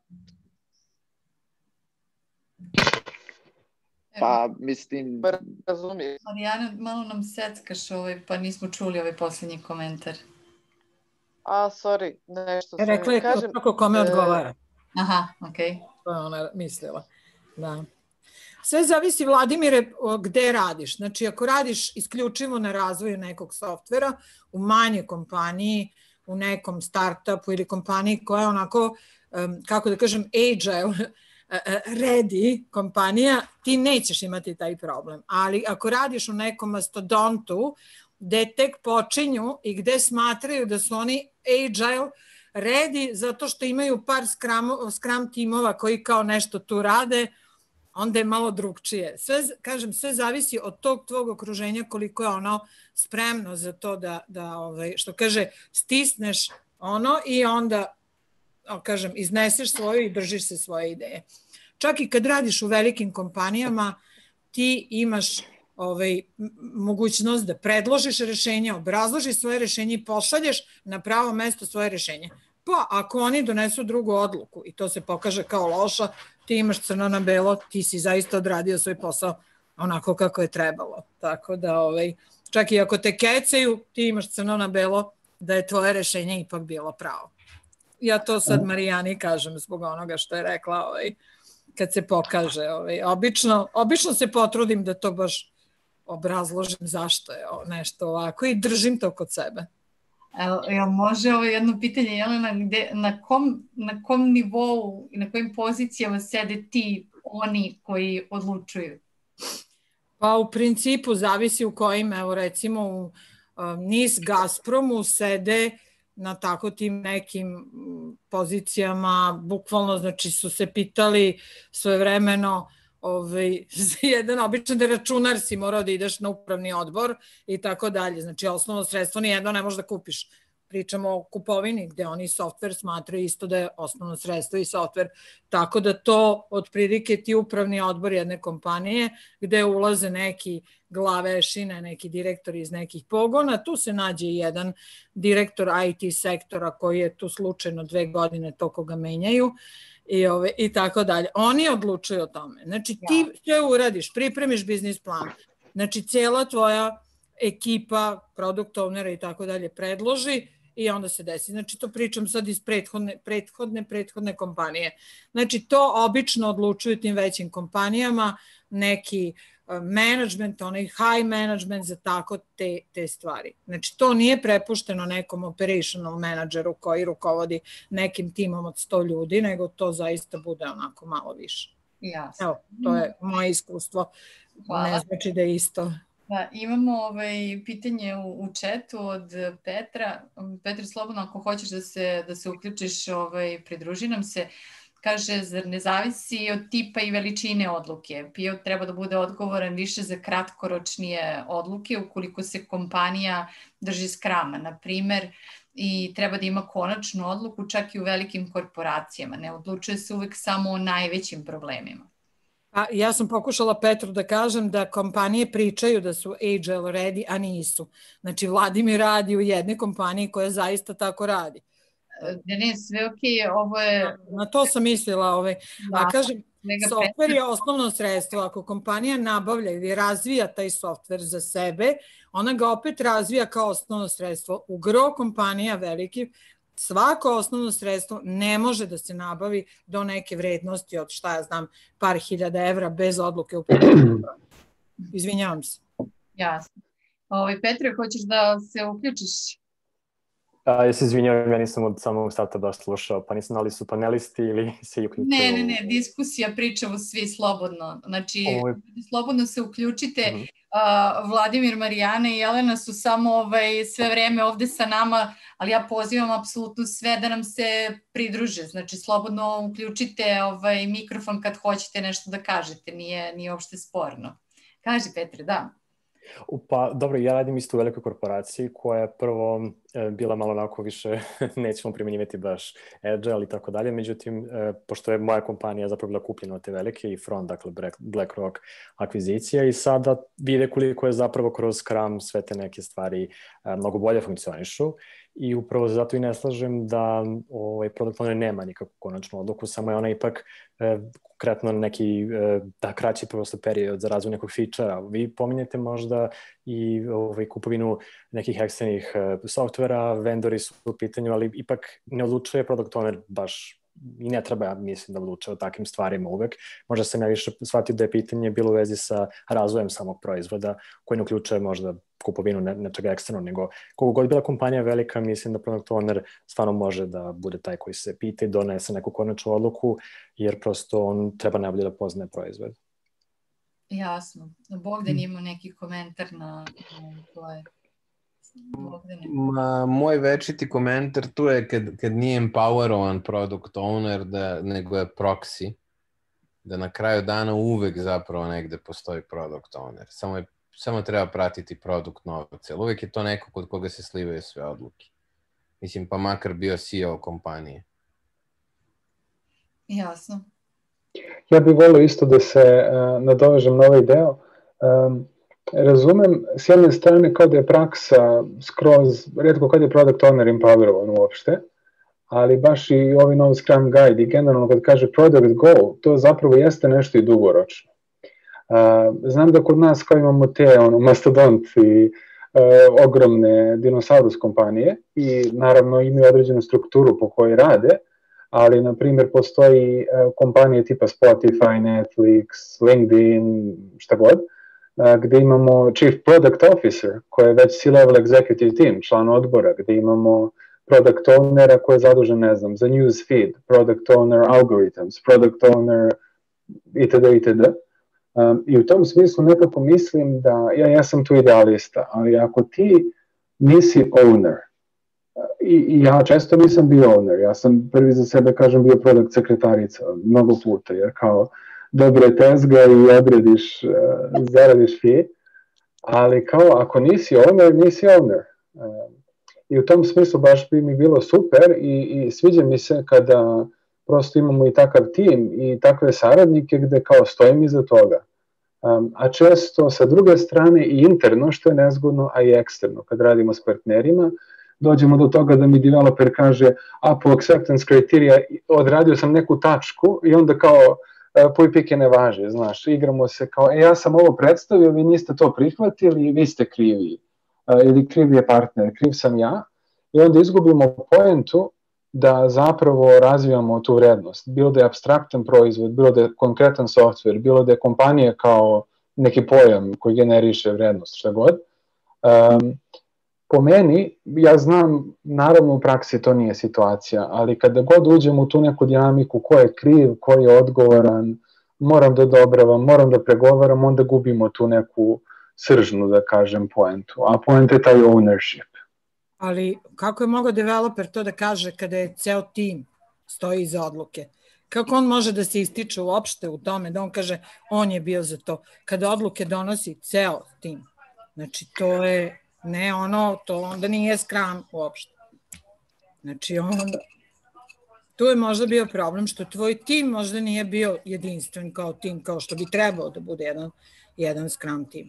Pa, mislim... Razumijem. Marijana, malo nam seckaš, ovaj, pa nismo čuli ovaj posljednji komentar. A, sorry, nešto sam... Rekla je kažem, kako kome odgovara. Aha, okej. Okay. To je ona mislila, da. Sve zavisi, Vladimire, gde radiš. Znači, ako radiš isključivo na razvoju nekog softvera, u manjoj kompaniji, u nekom startupu ili kompaniji koja je onako, kako da kažem, agile, ready kompanija, ti nećeš imati taj problem. Ali ako radiš u nekom mastodontu, gde tek počinju i gde smatraju da su oni agile, ready, zato što imaju par scrum, scrum timova koji kao nešto tu rade, onda je malo drugčije. Sve, kažem, sve zavisi od tog tvog okruženja koliko je ono spremno za to da, da ovaj, što kaže, stisneš ono i onda, kažem, izneseš svoju i držiš se svoje ideje. Čak i kad radiš u velikim kompanijama, ti imaš ovaj, mogućnost da predložiš rešenje, obrazložiš svoje rešenje i pošalješ na pravo mesto svoje rešenje. Pa ako oni donesu drugu odluku i to se pokaže kao loša, ti imaš crno na belo, ti si zaista odradio svoj posao onako kako je trebalo. Tako da, ovaj, čak i ako te kecaju, ti imaš crno na belo da je tvoje rešenje ipak bilo pravo. Ja to sad Marijani kažem zbog onoga što je rekla, ovaj, kad se pokaže. Ovaj, obično, obično se potrudim da to baš obrazložim zašto je nešto ovako i držim to kod sebe. Jel može ovo jedno pitanje, Jelena, gde, na, kom, na kom nivou i na kojim pozicijama sede ti oni koji odlučuju? Pa u principu zavisi u kojim, evo recimo u um, N I S Gazpromu sede na tako tim nekim pozicijama, bukvalno znači su se pitali svojevremeno, Ovaj, jedan običan da računar si morao da ideš na upravni odbor i tako dalje. Znači, osnovno sredstvo nijedno ne možeš da kupiš. Pričamo o kupovini gde oni softver smatraju isto da je osnovno sredstvo i softver. Tako da to otprilike ti upravni odbor jedne kompanije gde ulaze neki glavešine, neki direktori iz nekih pogona. Tu se nađe jedan direktor I T sektora koji je tu slučajno dve godine to koga menjaju. I, ove, i tako dalje. Oni odlučuju o tome. Znači ti sve uradiš, pripremiš biznis plan. Znači cijela tvoja ekipa, product ownera i tako dalje predloži i onda se desi. Znači to pričam sad iz prethodne, prethodne, prethodne kompanije. Znači to obično odlučuju tim većim kompanijama, neki management, onaj high management za tako te, te stvari. Znači to nije prepušteno nekom operational menadžeru koji rukovodi nekim timom od sto ljudi, nego to zaista bude onako malo više. Jasno. Evo, to je moje iskustvo. Hvala. Ne znači da je isto. Da, imamo ovaj pitanje u, u chatu od Petra. Petra, slobodno ako hoćeš da se, da se uključiš, ovaj, pridruži nam se. kaže, zar ne zavisi od tipa i veličine odluke? P O treba da bude odgovoran više za kratkoročnije odluke ukoliko se kompanija drži Scruma, na primer, i treba da ima konačnu odluku čak i u velikim korporacijama. Ne odlučuje se uvek samo o najvećim problemima. A ja sam pokušala Petru da kažem da kompanije pričaju da su agile ready, a nisu. Znači, Vladimir radi u jednoj kompaniji koja zaista tako radi. Ne, ne, sve ok, ovo je... Na to sam mislila. Ovaj. A kažem, softver je osnovno sredstvo. Ako kompanija nabavlja ili razvija taj softver za sebe, ona ga opet razvija kao osnovno sredstvo. U gro kompanija veliki, svako osnovno sredstvo ne može da se nabavi do neke vrednosti od, šta ja znam, par hiljada evra bez odluke u prodaji. Izvinjavam se. Jasno. Ovaj, Petre, hoćeš da se uključiš? Ja se izvinjavam, ja nisam od samog starta baš slušao, pa nisam, ali su panelisti ili se uključuju? Ne, ne, ne, diskusija, pričamo svi slobodno. Znači, Ovo... slobodno se uključite. Uh-huh. uh, Vladimir, Marijana i Jelena su samo ovaj, sve vreme ovde sa nama, ali ja pozivam apsolutno sve da nam se pridruže. Znači, slobodno uključite ovaj, mikrofon kad hoćete nešto da kažete, nije, nije uopšte sporno. Kaži, Petre, da. Pa dobro, ja radim isto u velikoj korporaciji koja je prvo e, bila malo onako više, nećemo primjenjivati baš agile i tako dalje, međutim, e, pošto je moja kompanija zapravo bila kupljena od te velike i Front, dakle BlackRock akvizicija i sada vide koliko je zapravo kroz Scrum sve te neke stvari e, mnogo bolje funkcionišu i upravo zato i ne slažem da ovaj, product owner nema nikakvu konačnu odluku, samo je ona ipak e, konkretno neki e, da kraći prosto period za razvoj nekog feature-a. Vi pominjete možda i ovaj, kupovinu nekih eksternih e, softvera, vendori su u pitanju, ali ipak ne odlučuje product owner baš i ne treba, ja mislim, da odlučuje o takvim stvarima uvek. Možda sam ja više shvatio da je pitanje bilo u vezi sa razvojem samog proizvoda, koji ne uključuje možda kupovinu ne, nečega eksterno, nego koliko god bila kompanija velika, mislim da product owner stvarno može da bude taj koji se pita i donese neku konačnu odluku, jer prosto on treba najbolje da poznaje proizvod. Jasno. Bogdan ima neki komentar na, na tvoje... Ma, moj večiti komentar tu je kad, kad nije empowerovan product owner, da, nego je proxy, da na kraju dana uvek zapravo negde postoji product owner. Samo, je, samo treba pratiti produkt novca. Ali uvek je to neko kod koga se slivaju sve odluke. Mislim, pa makar bio C E O kompanije. Jasno. Ja bih volio isto da se uh, nadovežem na ovaj deo. Um, Razumem, s jedne strane kao da je praksa skroz, rijetko kad je product owner empowerovan uopšte, ali baš i ovaj novi Scrum Guide i generalno kad kaže product go, to zapravo jeste nešto i dugoročno. Uh, znam da kod nas kao imamo te ono, mastodont i uh, ogromne dinosaurus kompanije i naravno imaju određenu strukturu po kojoj rade, ali na primjer postoji uh, kompanije tipa Spotify, Netflix, LinkedIn, šta god, gde imamo Chief Product Officer, koji je već C-level executive team, član odbora, gde imamo product ownera koji je zadužen, ne znam, za news feed, product owner algorithms, product owner itd. itd. Um, I u tom smislu nekako mislim da, ja, ja sam tu idealista, ali ako ti nisi owner, i, i ja često nisam bio owner, ja sam prvi za sebe, kažem, bio product sekretarica mnogo puta, jer kao dobre tezga i odrediš, uh, zaradiš fee, ali kao ako nisi owner, nisi owner. Uh, I u tom smislu baš bi mi bilo super i, i sviđa mi se kada prosto imamo i takav tim i takve saradnike gde kao stojim iza toga. Um, a često sa druge strane i interno, što je nezgodno, a i eksterno, kad radimo s partnerima, dođemo do toga da mi developer kaže, a po acceptance criteria odradio sam neku tačku i onda kao puj pike ne važe, znaš, igramo se kao, e, ja sam ovo predstavio, vi niste to prihvatili, vi ste krivi, ili kriv je partner, kriv sam ja, i onda izgubimo poentu da zapravo razvijamo tu vrednost, bilo da je apstraktan proizvod, bilo da je konkretan software, bilo da je kompanija kao neki pojam koji generiše vrednost, šta god. Um, po meni, ja znam, naravno u praksi to nije situacija, ali kada god uđem u tu neku dinamiku ko je kriv, ko je odgovoran, moram da odobravam, moram da pregovaram, onda gubimo tu neku sržnu, da kažem, poentu. A poenta je taj ownership. Ali kako je mogao developer to da kaže kada je ceo tim stoji iza odluke? Kako on može da se ističe uopšte u tome, da on kaže on je bio za to, kada odluke donosi ceo tim. Znači, to je, ne ono, to onda nije Scrum uopšte. Znači, on, tu je možda bio problem što tvoj tim možda nije bio jedinstven kao tim, kao što bi trebao da bude jedan, jedan Scrum tim.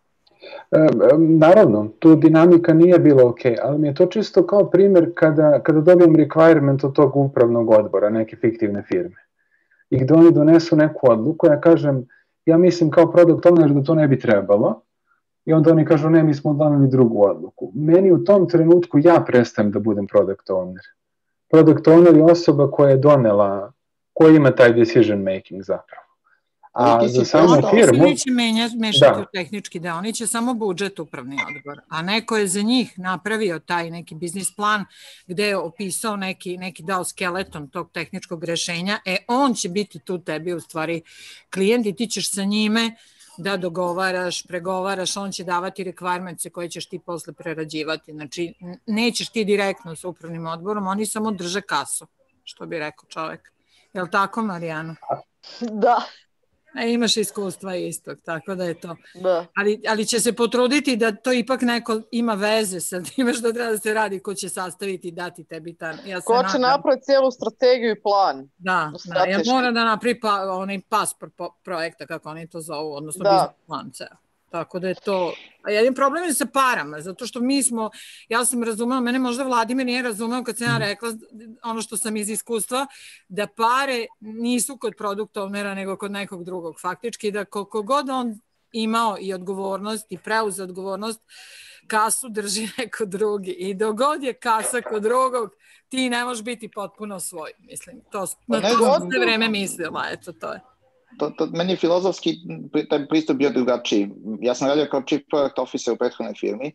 Naravno, tu dinamika nije bila ok, ali mi je to čisto kao primjer kada, kada dobijem requirement od tog upravnog odbora, neke fiktivne firme. I gde oni donesu neku odluku, ja kažem, ja mislim kao product owner da to ne bi trebalo, i onda oni kažu, ne, mi smo doneli drugu odluku. Meni u tom trenutku ja prestajem da budem product owner. Product owner je osoba koja je donela, koja ima taj decision making zapravo. A za samu firmu... Neće mešati u tehnički deo, oni će samo budžet upravni odbor, a neko je za njih napravio taj neki biznis plan gde je opisao neki, neki dao skeleton tog tehničkog rešenja, e on će biti tu tebi u stvari klijent i ti ćeš sa njime da dogovaraš, pregovaraš, on će davati requirements koje ćeš ti posle prerađivati. Znači, nećeš ti direktno sa upravnim odborom, oni samo drže kasu, što bi rekao čovek. Je li tako, Marijana? Da. E, imaš iskustva istog, tako da je to. Da. Ali, ali će se potruditi da to ipak neko ima veze sa time što treba da se radi, ko će sastaviti i dati tebi ta... Ja ko će napraviti cijelu strategiju i plan. Da, da ja mora da napravi pa, onaj pas pro, projekta, kako oni to zovu, odnosno da. Biznis plan ceo. Tako da je to... A jedin problem je sa parama, zato što mi smo, ja sam razumela, mene možda Vladimir nije razumeo kad sam ja rekla ono što sam iz iskustva, da pare nisu kod product ownera nego kod nekog drugog. Faktički da koliko god on imao i odgovornost i preuze odgovornost, kasu drži neko drugi. I dok god je kasa kod drugog, ti ne možeš biti potpuno svoj. Mislim, to, na to sam sve vreme mislila, eto to je. To, to, meni je filozofski taj pristup bio drugačiji. Ja sam radio kao chief product officer u prethodnoj firmi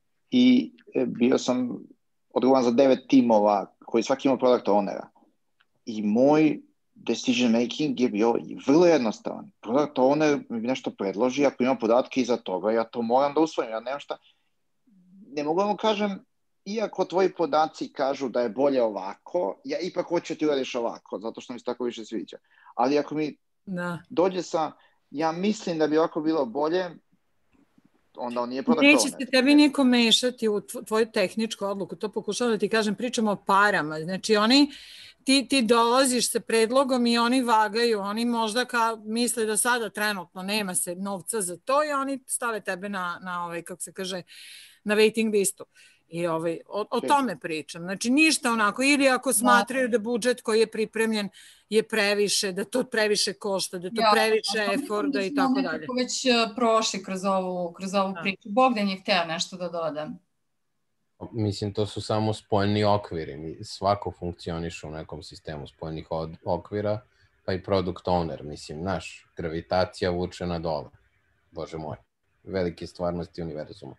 i bio sam odgovoran za devet timova koji svaki imao product ownera. I moj decision making je bio vrlo jednostavan. Product owner mi nešto predloži, ako ima podatke iza toga, ja to moram da usvojim, ja nemam šta. Ne mogu vam kažem, iako tvoji podaci kažu da je bolje ovako, ja ipak hoću ti uradiš ovako, zato što mi se tako više sviđa. Ali ako mi da. Dođe sa, ja mislim da bi ovako bilo bolje, onda on nije product owner. Neće se tebi niko mešati u tvoju tehničku odluku, to pokušavam da ti kažem, pričamo o parama, znači oni, ti, ti dolaziš sa predlogom i oni vagaju, oni možda ka, misle da sada trenutno nema se novca za to i oni stave tebe na, na ovaj, kako se kaže, na waiting listu. I ovaj, o, o tome pričam. Znači ništa onako, ili ako smatraju da budžet koji je pripremljen je previše, da to previše košta, da to previše eforda i tako dalje. Smo već prošli kroz ovu, kroz ovu priču. Bogdan je hteo nešto da dodam. Mislim, to su samo spoljni okviri. Svako funkcioniše u nekom sistemu spoljnih okvira, pa i product owner. Mislim, naš gravitacija vuče na dole. Bože moj. Velike stvarnosti univerzuma.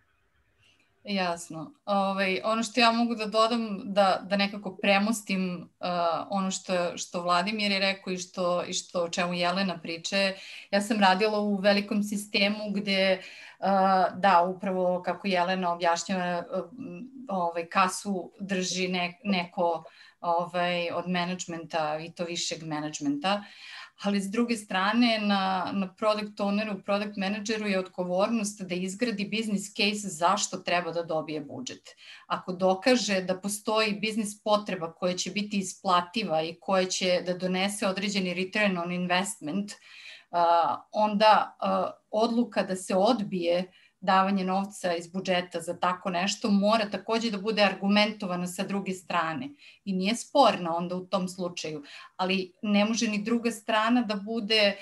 Jasno. Ovaj, ono što ja mogu da dodam, da, da nekako premostim uh, ono što, što Vladimir je rekao i što, i što o čemu Jelena priče. Ja sam radila u velikom sistemu gde, uh, da, upravo kako Jelena objašnjava, uh, ovaj, kasu drži ne, neko ovaj, od menadžmenta i to višeg menadžmenta. Ali s druge strane na, na product owneru, product manageru je odgovornost da izgradi business case zašto treba da dobije budžet. Ako dokaže da postoji biznis potreba koja će biti isplativa i koja će da donese određeni return on investment, uh, onda uh, odluka da se odbije davanje novca iz budžeta za tako nešto mora takođe da bude argumentovana sa druge strane i nije sporna onda u tom slučaju, ali ne može ni druga strana da bude,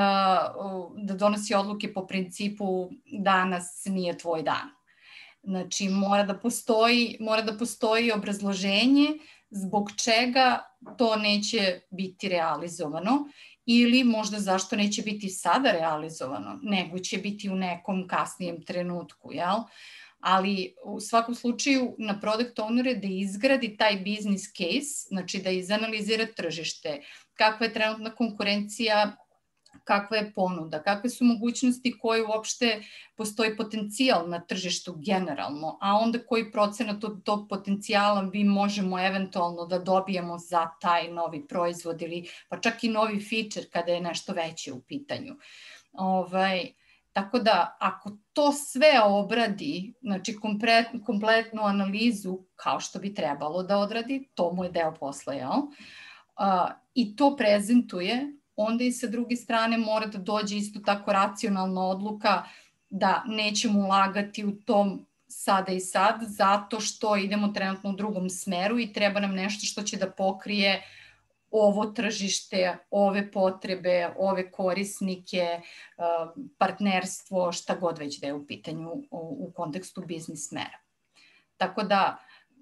da donosi odluke po principu danas nije tvoj dan. Znači mora da postoji, mora da postoji obrazloženje zbog čega to neće biti realizovano ili možda zašto neće biti sada realizovano, nego će biti u nekom kasnijem trenutku, jel? Ali u svakom slučaju na product owner je da izgradi taj business case, znači da izanalizira tržište, kakva je trenutna konkurencija, kakva je ponuda, kakve su mogućnosti koje uopšte postoji potencijal na tržištu generalno, a onda koji procenat od tog potencijala mi možemo eventualno da dobijemo za taj novi proizvod ili pa čak i novi feature kada je nešto veće u pitanju. Ovaj, tako da ako to sve obradi, znači kompletnu analizu kao što bi trebalo da odradi, to mu je deo posla, jel? Uh, i to prezentuje, onda i sa druge strane mora da dođe isto tako racionalna odluka da nećemo ulagati u tom sada i sad, zato što idemo trenutno u drugom smeru i treba nam nešto što će da pokrije ovo tržište, ove potrebe, ove korisnike, partnerstvo, šta god već da je u pitanju u kontekstu biznis smera. Tako da,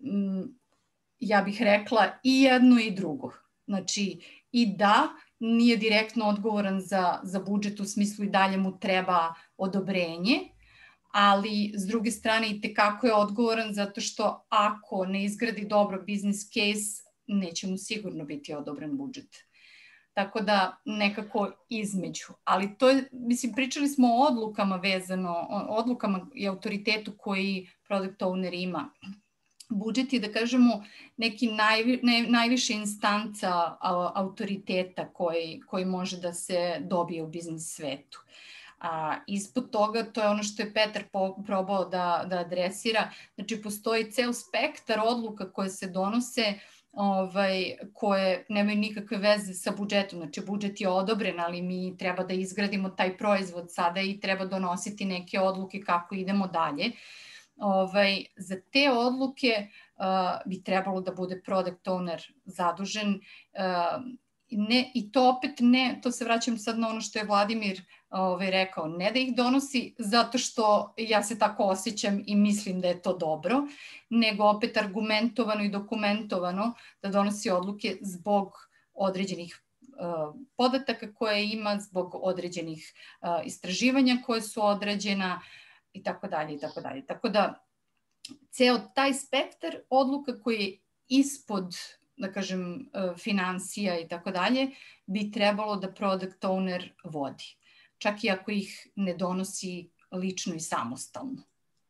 ja bih rekla i jedno i drugo. Znači, i da, nije direktno odgovoran za, za budžet, u smislu i dalje mu treba odobrenje, ali s druge strane i tekako je odgovoran zato što ako ne izgradi dobro business case, neće mu sigurno biti odobren budžet. Tako da nekako između. Ali to je, mislim, pričali smo o odlukama vezano, o odlukama i autoritetu koji product owner ima. Budžet je, da kažemo, neki najvi, ne, najviše instanca autoriteta koji, koji može da se dobije u biznis svetu. A ispod toga, to je ono što je Petar po, probao da, da adresira, znači postoji ceo spektar odluka koje se donose, ovaj, koje nemaju nikakve veze sa budžetom. Znači budžet je odobren, ali mi treba da izgradimo taj proizvod sada i treba donositi neke odluke kako idemo dalje. Ovaj, za te odluke uh, bi trebalo da bude product owner zadužen uh, ne, i to opet ne, to se vraćam sad na ono što je Vladimir ovaj, rekao, ne da ih donosi zato što ja se tako osjećam i mislim da je to dobro, nego opet argumentovano i dokumentovano da donosi odluke zbog određenih uh, podataka koje ima, zbog određenih uh, istraživanja koje su određena, i tako dalje, i tako dalje. Tako da, ceo taj spektar odluka koji je ispod, da kažem, financija i tako dalje, bi trebalo da product owner vodi. Čak i ako ih ne donosi lično i samostalno.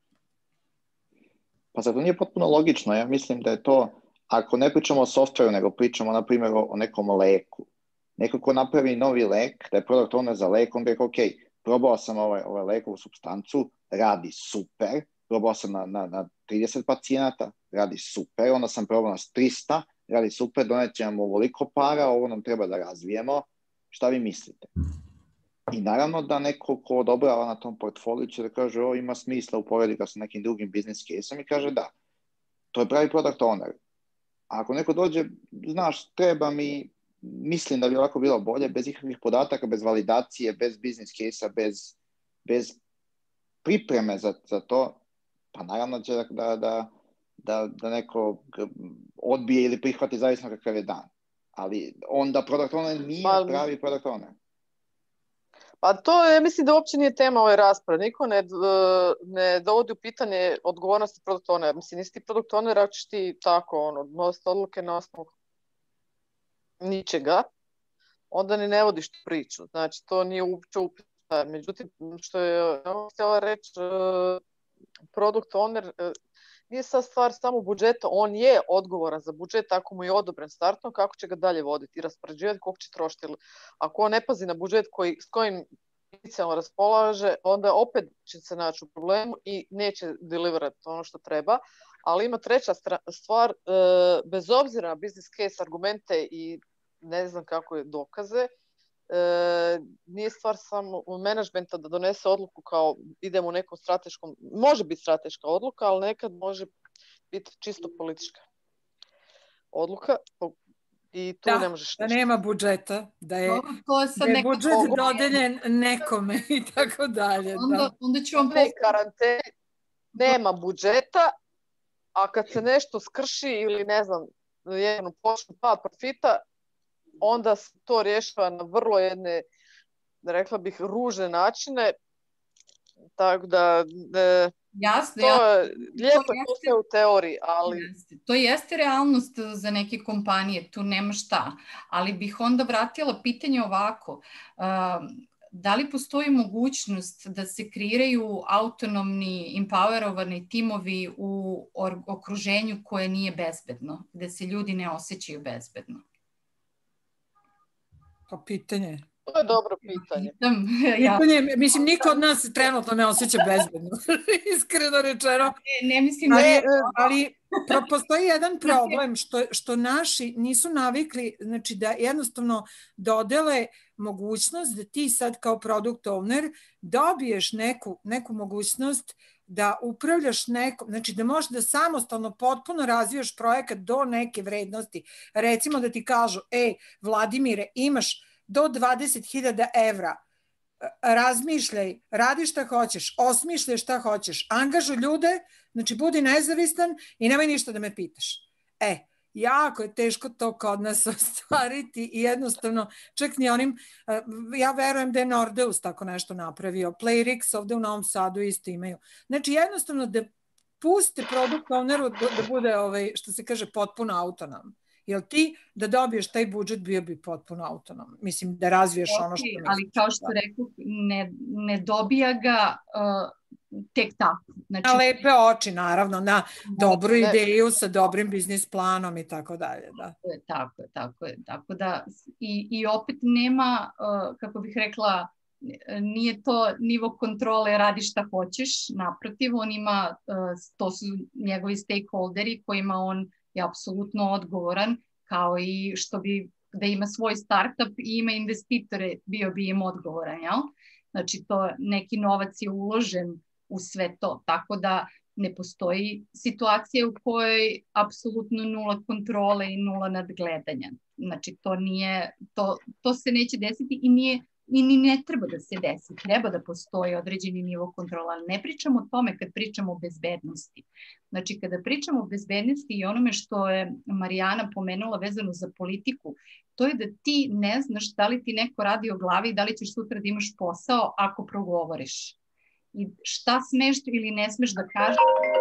Pa zato nije potpuno logično. Ja mislim da je to, ako ne pričamo o softveru, nego pričamo, na primjer, o nekom leku. Neko ko napravi novi lek, da je product owner za lek, on bi rekao, ok, probao sam ovaj, ovaj lekovu supstancu, radi super, probao sam na, na, na trideset pacijenata, radi super, onda sam probao na trista, radi super, doneće nam ovoliko para, ovo nam treba da razvijemo, šta vi mislite? I naravno da neko ko odobrava na tom portfoliju će da kaže, ovo ima smisla uporediti ga sa nekim drugim business case-om i kaže da, to je pravi product owner. A ako neko dođe, znaš, treba mi, mislim da bi ovako bilo bolje, bez ikakvih podataka, bez validacije, bez business case-a, bez, bez pripreme za, za to, pa naravno će da, da, da, da neko odbije ili prihvati zavisno kakav je dan. Ali onda product owner nije pa, pravi product owner. Pa to je, mislim da uopće nije tema ove rasprave. Niko ne, ne dovodi u pitanje odgovornosti product ownera. Mislim, nisi ti product owner, ako ćeš ti tako, ono, donositi odluke na osnovu ničega, onda ni ne vodiš tu priču. Znači, to nije uopće upitno. Međutim, što je htjela reći, product owner nije sad stvar samo budžeta, on je odgovoran za budžet, ako mu je odobren startno, kako će ga dalje voditi i raspoređivati, koliko će trošiti. Ako on ne pazi na budžet koji, s kojim inicijalno raspolaže, onda opet će se naći u problemu i neće deliverati ono što treba. Ali ima treća stvar, bez obzira na business case, argumente i ne znam kako je dokaze, E, nije stvar samo menadžmenta da donese odluku kao idemo u nekom strateškom, može biti strateška odluka, ali nekad može biti čisto politička odluka i tu da, ne možeš da nema budžeta, da je, Dobro, to je, da je budžet dodeljen nekome i tako dalje. Onda, da. onda ću vam postaviti. Karantene, nema budžeta, a kad se nešto skrši ili ne znam, jednu počnu pad profita, onda se to rješava na vrlo jedne, rekla bih, ružne načine. Tako da, Jasno, to je, lijepo to je to sve u teoriji, ali... Jeste. To jeste realnost za neke kompanije, tu nema šta. Ali bih onda vratila pitanje ovako. Da li postoji mogućnost da se kreiraju autonomni, empowerovani timovi u okruženju koje nije bezbedno, gde se ljudi ne osjećaju bezbedno? Pa pitanje. To je dobro pitanje. Pitanje, mislim, niko od nas trenutno ne osjeća bezbedno, iskreno rečeno. Ne, ne mislim ali, da... ali postoji jedan problem što, što naši nisu navikli, znači da jednostavno dodele mogućnost da ti sad kao product owner dobiješ neku, neku mogućnost da upravljaš nekom, znači da možeš da samostalno potpuno razvijaš projekat do neke vrednosti. Recimo da ti kažu, ej, Vladimire, imaš do dvadeset hiljada evra, razmišljaj, radi šta hoćeš, osmišljaj šta hoćeš, angažuj ljude, znači budi nezavistan i nemoj ništa da me pitaš. E, jako je teško to kod nas ostvariti i jednostavno, čak ni onim, ja verujem da je Nordeus tako nešto napravio, Playrix ovde u Novom Sadu isto imaju. Znači jednostavno da puste product owneru da bude, ovaj, što se kaže, potpuno autonom. Jer ti da dobiješ taj budžet bio bi potpuno autonom. Mislim, da razviješ okay, ono što misliš. Ali kao što rekao, ne, ne dobija ga uh, tek tako. Znači, na lepe oči, naravno, na dobru ne, ideju sa dobrim biznis planom i tako dalje. Da. Tako je, tako je. Tako da, i, i opet nema, uh, kako bih rekla, nije to nivo kontrole radi šta hoćeš. Naprotiv, on ima, uh, to su njegovi stakeholderi kojima on je apsolutno odgovoran, kao i što bi, da ima svoj startup i ima investitore, bio bi im odgovoran, jel? Znači, to neki novac je uložen u sve to, tako da ne postoji situacija u kojoj apsolutno nula kontrole i nula nadgledanja. Znači, to nije, to, to se neće desiti i nije, i ni ne treba da se desi. Treba da postoji određeni nivo kontrola, ali ne pričamo o tome kad pričamo o bezbednosti. Znači, kada pričamo o bezbednosti i onome što je Marijana pomenula vezano za politiku, to je da ti ne znaš da li ti neko radi o glavi i da li ćeš sutra da imaš posao ako progovoriš. I šta smeš ili ne smeš da kažeš,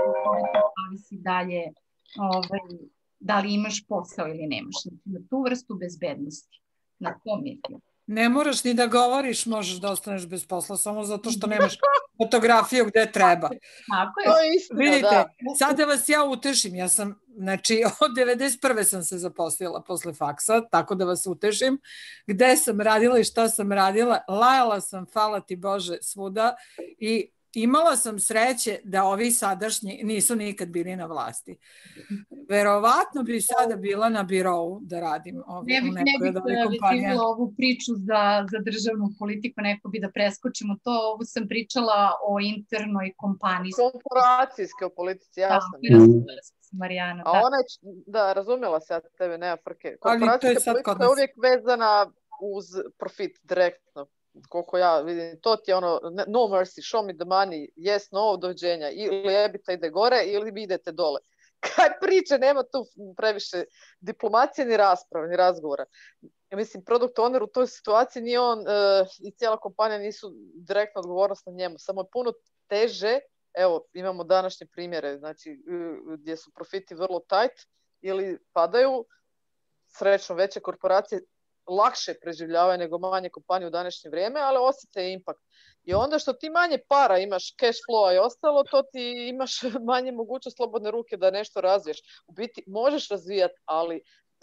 da si dalje, ovaj, da li imaš posao ili nemaš. Znači, na tu vrstu bezbednosti. Na to mislim. Ne moraš ni da govoriš, možeš da ostaneš bez posla, samo zato što nemaš fotografiju gde treba. Tako je. To je istina, vidite, da. sad da vas ja utešim, ja sam, znači, od devedeset prve sam se zaposlila posle faksa, tako da vas utešim, gde sam radila i šta sam radila, lajala sam, hvala ti Bože, svuda i imala sam sreće da ovi sadašnji nisu nikad bili na vlasti. Verovatno bi sada bila na birovu da radim ovdje u nekoj od ovih kompanija. Ne bih ovu priču za, za državnu politiku, neko bi da preskočimo to. Ovo sam pričala o internoj kompaniji. Korporacijske o politici, jasno. Da, razumela sam se, Marijana. A da. ona je, da, razumela se, ja tebe nema frke. Korporacijska politika je uvijek vezana uz profit direktno. Koliko ja vidim, to ti je ono, no mercy, show me the money, yes, no, doviđenja, ili ebita ide gore, ili vi idete dole. Kaj priče, nema tu previše diplomacije, ni rasprave, ni razgovora. Ja mislim, product owner u toj situaciji nije on uh, i cijela kompanija nisu direktno odgovornost na njemu, samo je puno teže, evo, imamo današnje primjere, znači, uh, gdje su profiti vrlo tight ili padaju, srećno veće korporacije lakše preživljavaju nego manje kompanije u današnje vrijeme, ali osjete impact. I onda što ti manje para imaš, cash flow i ostalo, to ti imaš manje mogućnost slobodne ruke da nešto razviješ. U biti možeš razvijati, ali e,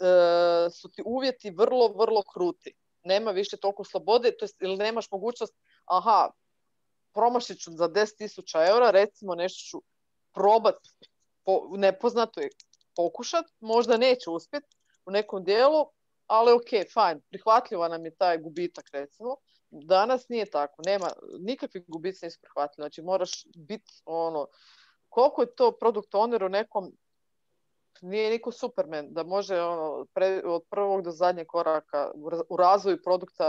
su ti uvjeti vrlo, vrlo kruti. Nema više toliko slobode, to jest, ili nemaš mogućnost, aha, promašit ću za deset tisuća eura, recimo nešto ću probat, po, nepoznato je pokušat, možda neće uspjeti u nekom dijelu, ali ok, fajn, prihvatljiva nam je taj gubitak, recimo. Danas nije tako, nema, nikakvi gubici nisu prihvatljivi, znači moraš biti ono, koliko je to product owner u nekom, nije niko Superman, da može ono, pre, od prvog do zadnjeg koraka u razvoju produkta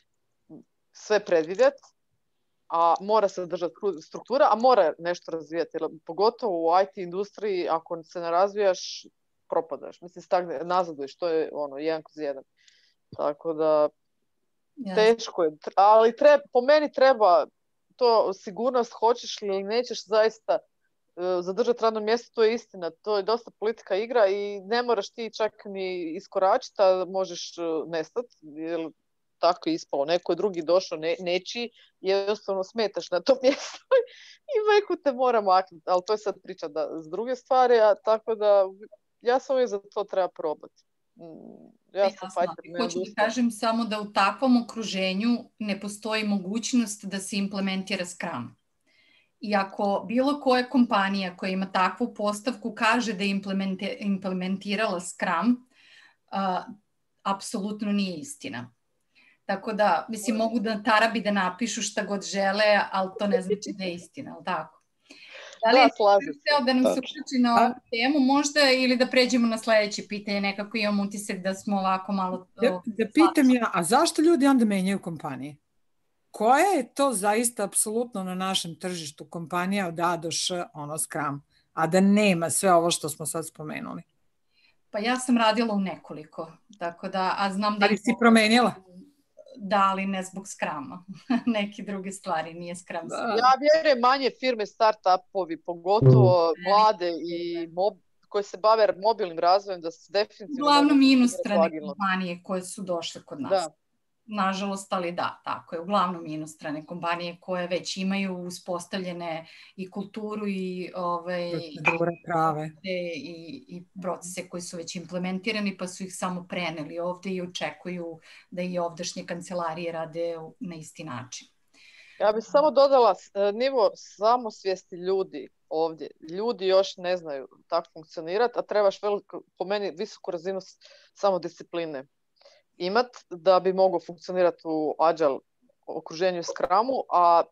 sve predvidjeti, a mora se držati struktura, a mora nešto razvijati, pogotovo u I T industriji, ako se ne razvijaš, propadaš, mislim, stagne, nazaduješ, to je ono, jedan kroz jedan. Tako da, yes. Teško je, ali treba, po meni treba to sigurnost, hoćeš li ili nećeš zaista zadržati radno mjesto, to je istina. To je dosta politika igra i ne moraš ti čak ni iskoračiti, a možeš nestati. Jer tako je ispalo. Neko je drugi došao ne, neći i jednostavno smetaš na tom mjestu i veku te mora maknuti. Ali to je sad priča da, s druge stvari, a tako da ja sam uvijek za to treba probati. Ja sam fajter. Hoću da kažem samo da u takvom okruženju ne postoji mogućnost da se implementira Scrum. I ako bilo koja kompanija koja ima takvu postavku kaže da je implementirala Scrum, uh, apsolutno nije istina. Tako da, mislim, mogu da tarabi da napišu šta god žele, ali to ne znači da je istina, ali tako? Da li je htio da nam se uključi na ovu temu možda ili da pređemo na sledeće pitanje? Nekako imam utisak da smo ovako malo... Da, da pitam ja, a zašto ljudi onda menjaju kompanije? Koja je to zaista apsolutno na našem tržištu kompanija od A do Š, ono Scrum, a da nema sve ovo što smo sad spomenuli? Pa ja sam radila u nekoliko, tako da, a znam da... Ali si promenila? Da, ali ne zbog Scruma. Neke druge stvari, nije Scrum. Da. Ja vjerujem manje firme, start-upovi, pogotovo mm. mlade i mob, koje se bave mobilnim razvojem, da se definitivno... Uglavnom inostrane kompanije koje su došle kod nas. Da. Nažalost, ali da, tako je. Uglavnom inostrane kompanije koje već imaju uspostavljene i kulturu i, ovaj, prave. I, i procese koji su već implementirani, pa su ih samo preneli ovde i očekuju da i ovdašnje kancelarije rade na isti način. Ja bih samo dodala nivo samosvijesti ljudi ovdje. Ljudi još ne znaju tako funkcionirati, a trebaš veliko, po meni visoku razinu samodiscipline imat da bi mogao funkcionirati u agile okruženju Scrumu, a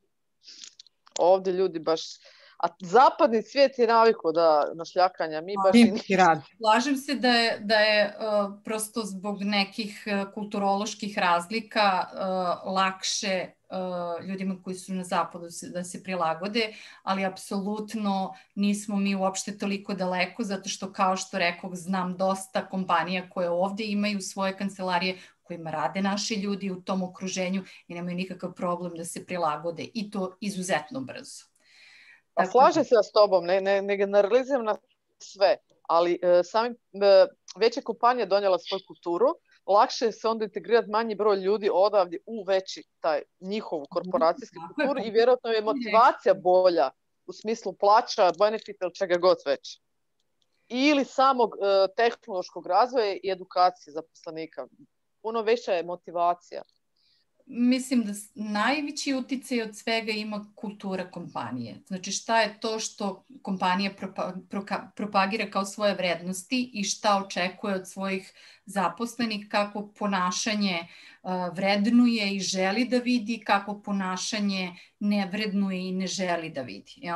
ovdje ljudi baš... A zapadni svijet je navikao da na šljakanja, mi baš i nismo. Slažem se da je, da je uh, prosto zbog nekih uh, kulturoloških razlika uh, lakše uh, ljudima koji su na zapadu se, da se prilagode, ali apsolutno nismo mi uopšte toliko daleko, zato što kao što rekao, znam dosta kompanija koje ovdje imaju svoje kancelarije, kojima rade naši ljudi u tom okruženju i nemaju nikakav problem da se prilagode i to izuzetno brzo. Pa slažem se s tobom, ne, ne, ne generalizujem na sve, ali e, samim, e, veća kompanija donijela svoju kulturu, lakše se onda integrirati manji broj ljudi odavdje u veći taj njihovu korporacijsku kulturu i vjerojatno je motivacija bolja u smislu plaća, benefita ili čega god već. Ili samog e, tehnološkog razvoja i edukacije zaposlenika. Puno veća je motivacija. Mislim da najveći uticaj od svega ima kultura kompanije. Znači šta je to što kompanija propagira kao svoje vrednosti i šta očekuje od svojih zaposlenih, kako ponašanje vrednuje i želi da vidi, kako ponašanje ne vrednuje i ne želi da vidi. Jel?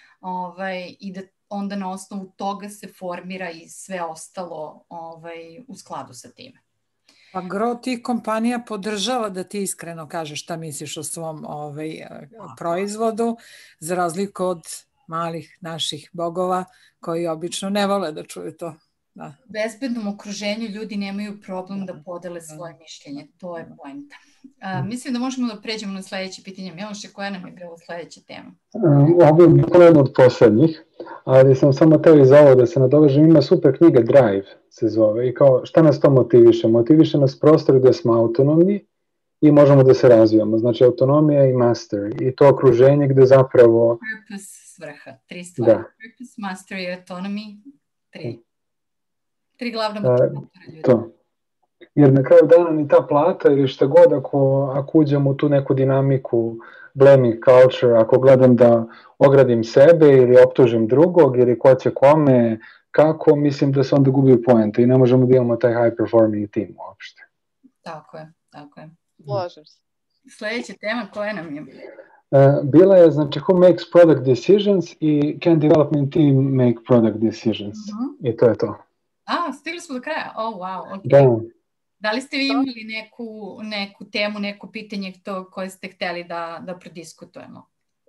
Ovaj, i da onda na osnovu toga se formira i sve ostalo ovaj, u skladu sa time. Pa gro tih kompanija podržava da ti iskreno kažeš šta misliš o svom ovaj, proizvodu, za razliku od malih naših bogova koji obično ne vole da čuju to. Da. U bezbednom okruženju ljudi nemaju problem da podele svoje mišljenje. To je poenta. A, mislim da možemo da pređemo na sledeće pitanje. Miloše, koja nam je bila sledeća tema? Ovo je bilo jedno od poslednjih, ali sam samo teo iz ovo da se nadovežem. Ima super knjiga Drive se zove i kao šta nas to motiviše? Motiviše nas prostor gde smo autonomni i možemo da se razvijamo. Znači autonomija i mastery i to okruženje gde zapravo... Purpose, svrha, tri stvari. Da. Purpose, mastery i autonomy, tri. Tri glavna motivatora ljudi. To. Jer na kraju dana ni ta plata ili šta god ako, ako uđemo u tu neku dinamiku blaming culture, ako gledam da ogradim sebe ili optužim drugog ili ko će kome, kako, mislim da se onda gubi poenta i ne možemo da imamo taj high performing team uopšte. Tako je, tako je. Slažem se. Sledeća tema koja nam je? Uh, bila je, znači, who makes product decisions i can development team make product decisions. Uh-huh. I to je to. A, stigli smo do kraja? Oh, wow. Okay. Da. Da li ste vi imali neku, neku temu, neko pitanje to koje ste hteli da, da prodiskutujemo?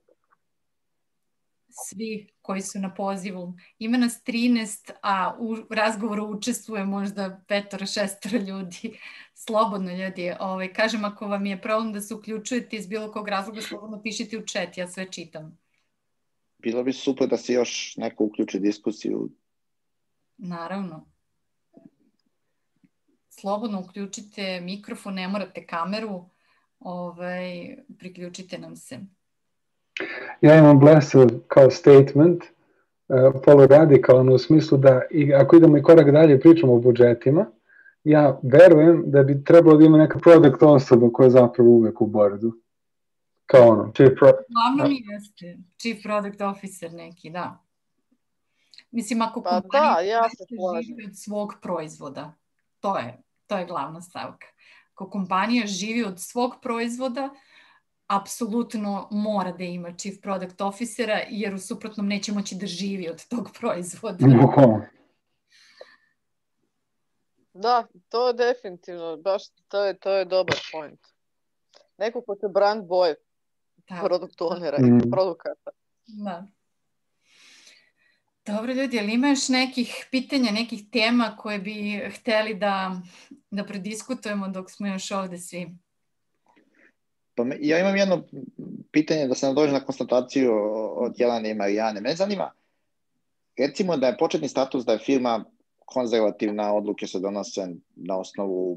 Svi koji su na pozivu. Ima nas trinaest, a u razgovoru učestvuje možda petoro, šestoro ljudi. Slobodno ljudi. Ovaj, kažem, ako vam je problem da se uključujete iz bilo kog razloga, slobodno pišite u chat, ja sve čitam. bilo bi super da se još neko uključi diskusiju. Naravno. Slobodno uključite mikrofon, ne morate kameru, ovaj, priključite nam se. Ja imam Blesiv kao statement, uh, poluradikalno u smislu da i ako idemo i korak dalje pričamo o budžetima, ja verujem da bi trebalo da ima neka product osoba koja je zapravo uvek u bordu. Kao ono, chief product... Glavno mi jeste chief product officer neki, da. Mislim, ako pa kompanija da, ja se živi od svog proizvoda, to je, to je glavna stavka. Ako kompanija živi od svog proizvoda, apsolutno mora da ima chief product officera, jer u suprotnom neće moći da živi od tog proizvoda. Da, to je definitivno, baš to je, to je dobar point. Neko ko će brand boje product ownera i mm. produkata. Da. Dobro ljudi, ali ima još nekih pitanja, nekih tema koje bi hteli da, da prediskutujemo dok smo još ovde svi? Pa ja imam jedno pitanje da se nadođe na konstataciju od Jelane i Marijane. Mene zanima, recimo da je početni status da je firma konzervativna, odluke se donose na osnovu,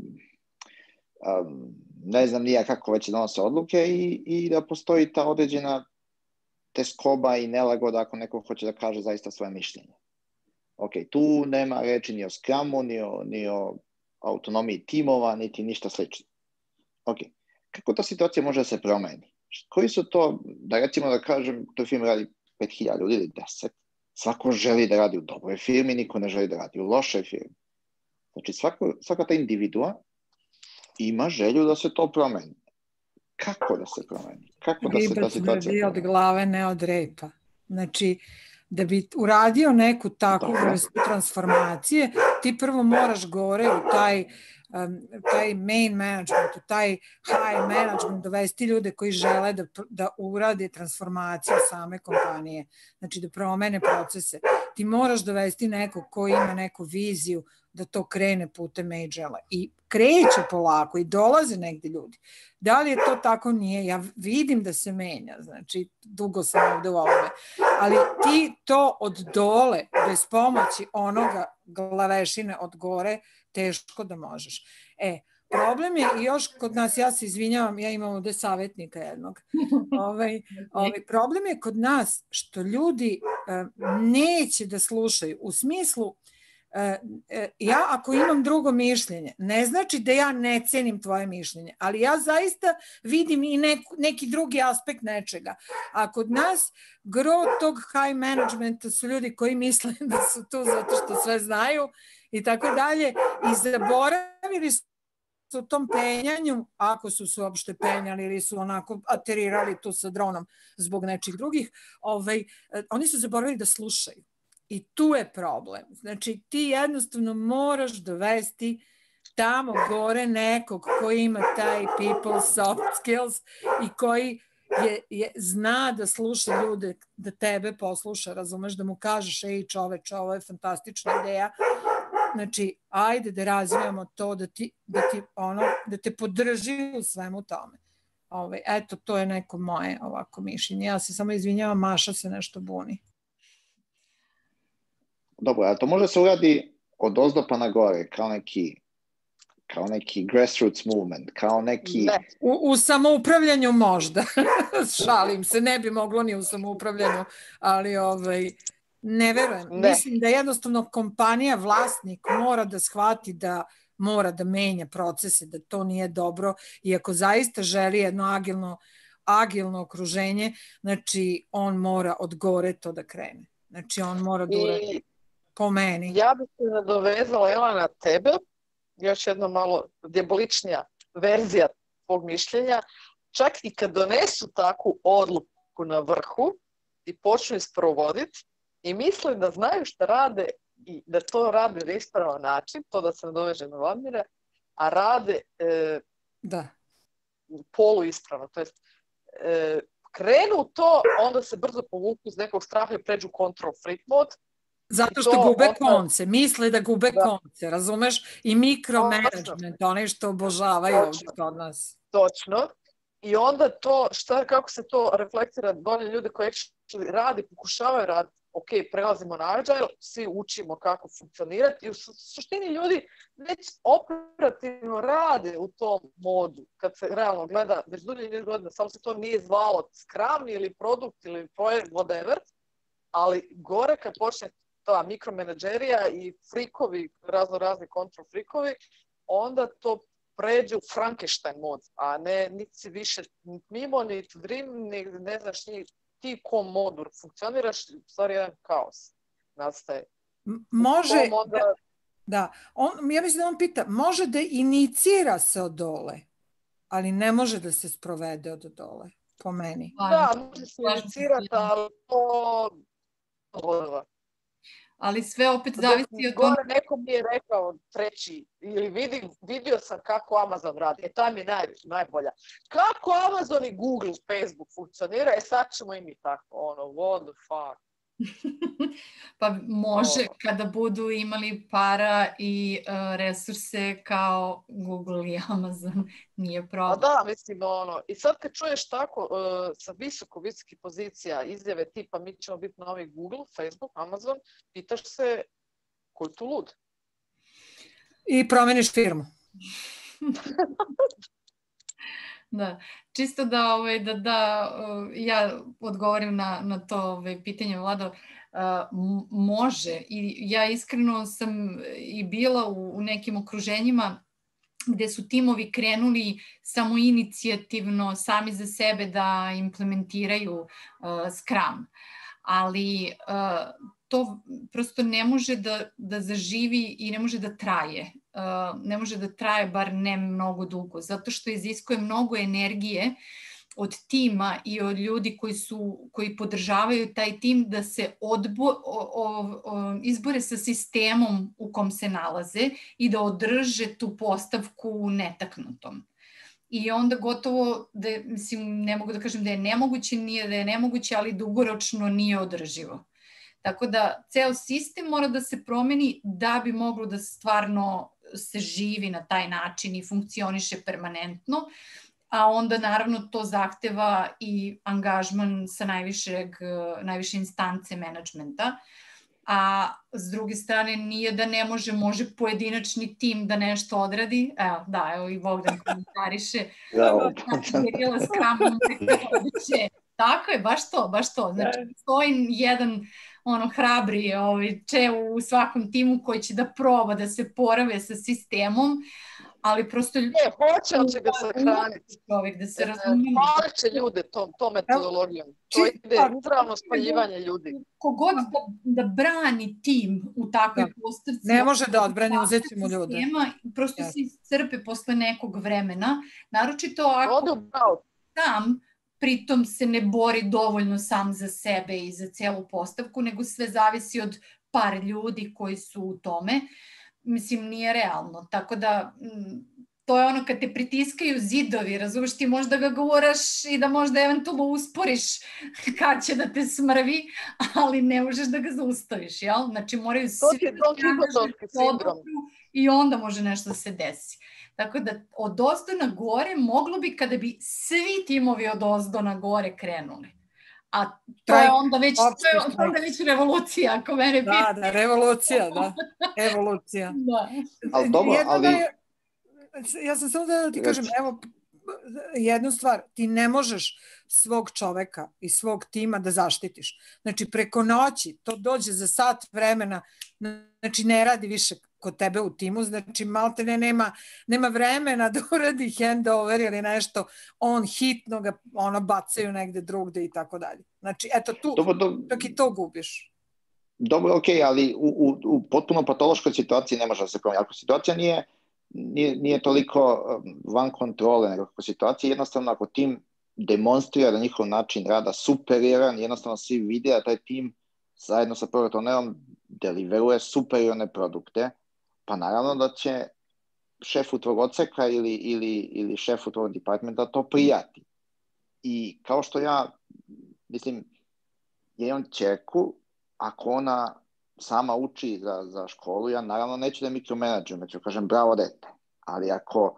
um, ne znam nija kako već donose odluke i, i da postoji ta određena teskoba i nelagoda ako neko hoće da kaže zaista svoje mišljenje. Ok, tu nema reči ni o Scrumu, ni o, ni o autonomiji timova, niti ništa slično. Ok, kako ta situacija može da se promeni? Koji su to, da recimo da kažem, tu firma radi pet hiljada ljudi ili deset, svako želi da radi u dobroj firmi, niko ne želi da radi u lošoj firmi. Znači svako, svaka ta individua ima želju da se to promeni. Kako da se promeni? Kako da se ta situacija promeni? Od glave, ne od repa. Znači, da bi uradio neku takvu vrstu transformacije, ti prvo moraš gore u taj, um, taj main management, u taj high management, dovesti ljude koji žele da, da urade transformaciju same kompanije. Znači, da promene procese. Ti moraš dovesti nekog koji ima neku viziju da to krene putem agile-a. I kreće polako i dolaze negde ljudi. Da li je to tako? Nije. Ja vidim da se menja. Znači, dugo sam ovde u ovome. Ali ti to od dole, bez pomoći onoga glavešine od gore, teško da možeš. E, problem je i još kod nas, ja se izvinjavam, ja imam ovde savjetnika jednog. Ovaj, ovaj, problem je kod nas što ljudi uh, neće da slušaju. U smislu, ja ako imam drugo mišljenje, ne znači da ja ne cenim tvoje mišljenje, ali ja zaista vidim i neku, neki drugi aspekt nečega. A kod nas gro tog high managementa su ljudi koji misle da su tu zato što sve znaju i tako dalje i zaboravili su u tom penjanju, ako su se uopšte penjali ili su onako aterirali tu sa dronom zbog nečih drugih, ovaj, oni su zaboravili da slušaju. I tu je problem. Znači, ti jednostavno moraš dovesti tamo gore nekog koji ima taj people soft skills i koji je, je, zna da sluša ljude, da tebe posluša, razumeš, da mu kažeš, ej čoveče, ovo je fantastična ideja. Znači, ajde da razvijamo to, da ti, da ti ono, da te podrži u svemu tome. Ove, eto, to je neko moje ovako mišljenje. Ja se samo izvinjavam, Maša se nešto buni. Dobro, a to može se uradi od ozdo pa na gore, kao neki, kao neki grassroots movement, kao neki... U, u samoupravljanju možda, šalim se, ne bi moglo ni u samoupravljanju, ali ovaj, ne verujem. Ne. Mislim da jednostavno kompanija, vlasnik mora da shvati da mora da menja procese, da to nije dobro i ako zaista želi jedno agilno, agilno okruženje, znači on mora od gore to da krene. Znači on mora da uradi. Po meni. Ja bih se nadovezala, Ela, na tebe, još jedna malo djeboličnija verzija tvog mišljenja. Čak i kad donesu takvu odluku na vrhu i počnu isprovoditi i misle da znaju šta rade i da to rade na ispravan način, to da se nadoveže na Vladimira, a rade e, da. polu ispravno. To jest, e, krenu to, onda se brzo povuku iz nekog straha i pređu control freak mod. Zato što gube konce, misle da gube da. konce, razumeš? I mikromanagement, one što obožavaju ovdje kod nas. Točno. I onda to, šta, kako se to reflektira dolje ljude koji radi, pokušavaju raditi, ok, prelazimo na agile, svi učimo kako funkcionirati i u suštini ljudi već operativno rade u tom modu, kad se realno gleda već dulje niz godina, samo se to nije zvalo Scrum ili produkt ili projekt, whatever, ali gore kad počne ta mikromenadžerija i frikovi, razno razni control frikovi, onda to pređe u Frankenstein mod, a ne niti si više mimo, niti dream, ni ne znaš ni ti kom modu funkcioniraš, u stvari jedan kaos nastaje. Može, onda... da, da. On, ja mislim da on pita, može da inicira se od dole, ali ne može da se sprovede od dole, po meni. Da, može se inicirati, ali to... Ali sve opet zavisi od... Gore neko mi je rekao treći, ili vidim, vidio sam kako Amazon radi, e ta mi je naj, najbolja. Kako Amazon i Google, Facebook funkcionira, e sad ćemo i mi tako, ono, what the fuck. Pa može kada budu imali para i uh, resurse kao Google i Amazon, nije problem. A da, mislim, ono, i sad kad čuješ tako uh, sa visoko, visokih pozicija izjave tipa mi ćemo biti novi Google, Facebook, Amazon, pitaš se ko je tu lud? I promeniš firmu. Da, čisto da, ovaj, da, da ja odgovorim na, na to ovaj, pitanje, Vlado, uh, može i ja iskreno sam i bila u, u nekim okruženjima gde su timovi krenuli samo inicijativno, sami za sebe da implementiraju uh, Scrum, ali uh, to prosto ne može da, da zaživi i ne može da traje. Uh, ne može da traje, bar ne mnogo dugo, zato što iziskuje mnogo energije od tima i od ljudi koji, su, koji podržavaju taj tim da se odbo, o, o, o, izbore sa sistemom u kom se nalaze i da održe tu postavku netaknutom. I onda gotovo, da je, mislim, ne mogu da kažem da je nemoguće, nije da je nemoguće, ali dugoročno nije održivo. Tako da ceo sistem mora da se promeni da bi moglo da stvarno se živi na taj način i funkcioniše permanentno, a onda naravno to zahteva i angažman sa najvišeg, najviše instance menadžmenta, a s druge strane nije da ne može, može pojedinačni tim da nešto odradi. Evo, da, evo i Bogdan komentariše. Birila Scrum, tako je, baš to, baš to. Znači, stoji jedan ono hrabri ovaj, če u svakom timu koji će da proba da se porave sa sistemom, ali prosto... Ne, hoće, on će ga sahraniti. Čovjek da se razumije. Hvalit će ljude tom, tom metodologijom. To ide upravno spaljivanje ljudi. Kogod da, da brani tim u takvoj postavci... Ne može da odbrani, uzet ćemo ljude. Prosto se iscrpe posle nekog vremena. Naročito ako tam pritom se ne bori dovoljno sam za sebe i za celu postavku, nego sve zavisi od par ljudi koji su u tome. Mislim, nije realno. Tako da, to je ono kad te pritiskaju zidovi, razumeš, ti možda ga govoraš i da možda eventualno usporiš kad će da te smrvi, ali ne možeš da ga zaustaviš, jel? Znači, moraju svi da odluku i onda može nešto da se desi. Tako da, od ozdo na gore moglo bi kada bi svi timovi od ozdo na gore krenuli. A to je onda već, to je onda već revolucija, ako mene pita. Da, da, revolucija, da. Evolucija. Da. Ali dobro, ali... Ja sam samo da ti kažem, evo, jednu stvar, ti ne možeš svog čoveka i svog tima da zaštitiš. Znači, preko noći to dođe za sat vremena, znači ne radi više kod tebe u timu, znači malte ne nema, nema vremena da uradi handover ili nešto, on hitno ga ono bacaju negde drugde i tako dalje. Znači, eto tu, dobro, do... dok i to gubiš. Dobro, ok, ali u, u, u potpuno patološkoj situaciji ne može da se promeni. Ako situacija nije, nije, nije toliko van kontrole, nego ako situacija jednostavno ako tim demonstrira da njihov način rada superijeran, jednostavno svi vide da taj tim zajedno sa product ownerom deliveruje superiorne produkte, pa naravno da će šefu tvog odseka ili, ili, ili šefu tvog departmenta to prijati. I kao što ja, mislim, ja imam ćerku, ako ona sama uči za, za školu, ja naravno neću da mikromenadžujem, neću kažem bravo dete. Ali ako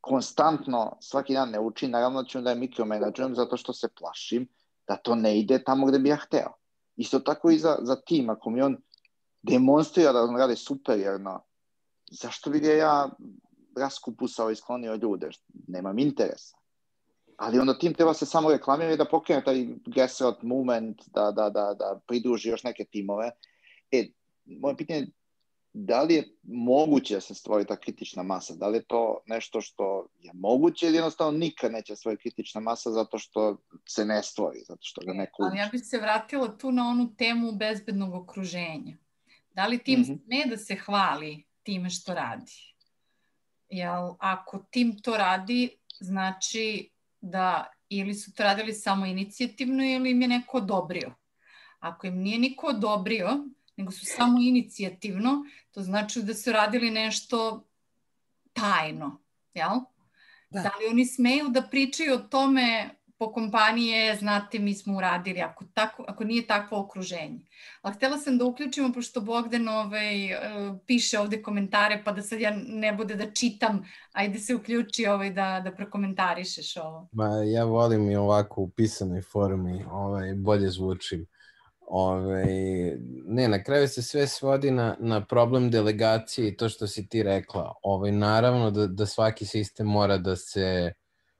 konstantno svaki dan ne učim, naravno ću da je mikromanagerujem zato što se plašim da to ne ide tamo gde bi ja hteo. Isto tako i za, za tim, ako mi on demonstrira da on radi superiorno, zašto bi ga ja raskupusao i sklonio ljude? Nemam interesa. Ali onda tim treba se samo reklamirati i da pokrene taj grassroots movement, da, da, da, da pridruži još neke timove. E, moje pitanje je, da li je moguće da se stvori ta kritična masa? Da li je to nešto što je moguće ili jednostavno nikad neće stvori kritična masa zato što se ne stvori, zato što ga neko uči? Ali ja bih se vratila tu na onu temu bezbednog okruženja. Da li tim Mhm. sme da se hvali time što radi? Jel, ako tim to radi, znači da ili su to radili samo inicijativno ili im je neko odobrio. Ako im nije niko odobrio, nego su samo inicijativno, to znači da su radili nešto tajno, jel? Da. Da li oni smeju da pričaju o tome po kompanije, znate, mi smo uradili, ako, tako, ako nije takvo okruženje. Ali htjela sam da uključimo, pošto Bogdan ovaj, piše ovde komentare, pa da sad ja ne bude da čitam, ajde se uključi ovaj, da, da prokomentarišeš ovo. Ma, ja volim i ovako u pisanoj formi, ovaj, bolje zvučim. Ovaj, ne, na kraju se sve svodi na, na problem delegacije i to što si ti rekla. Ovaj, naravno da, da svaki sistem mora da se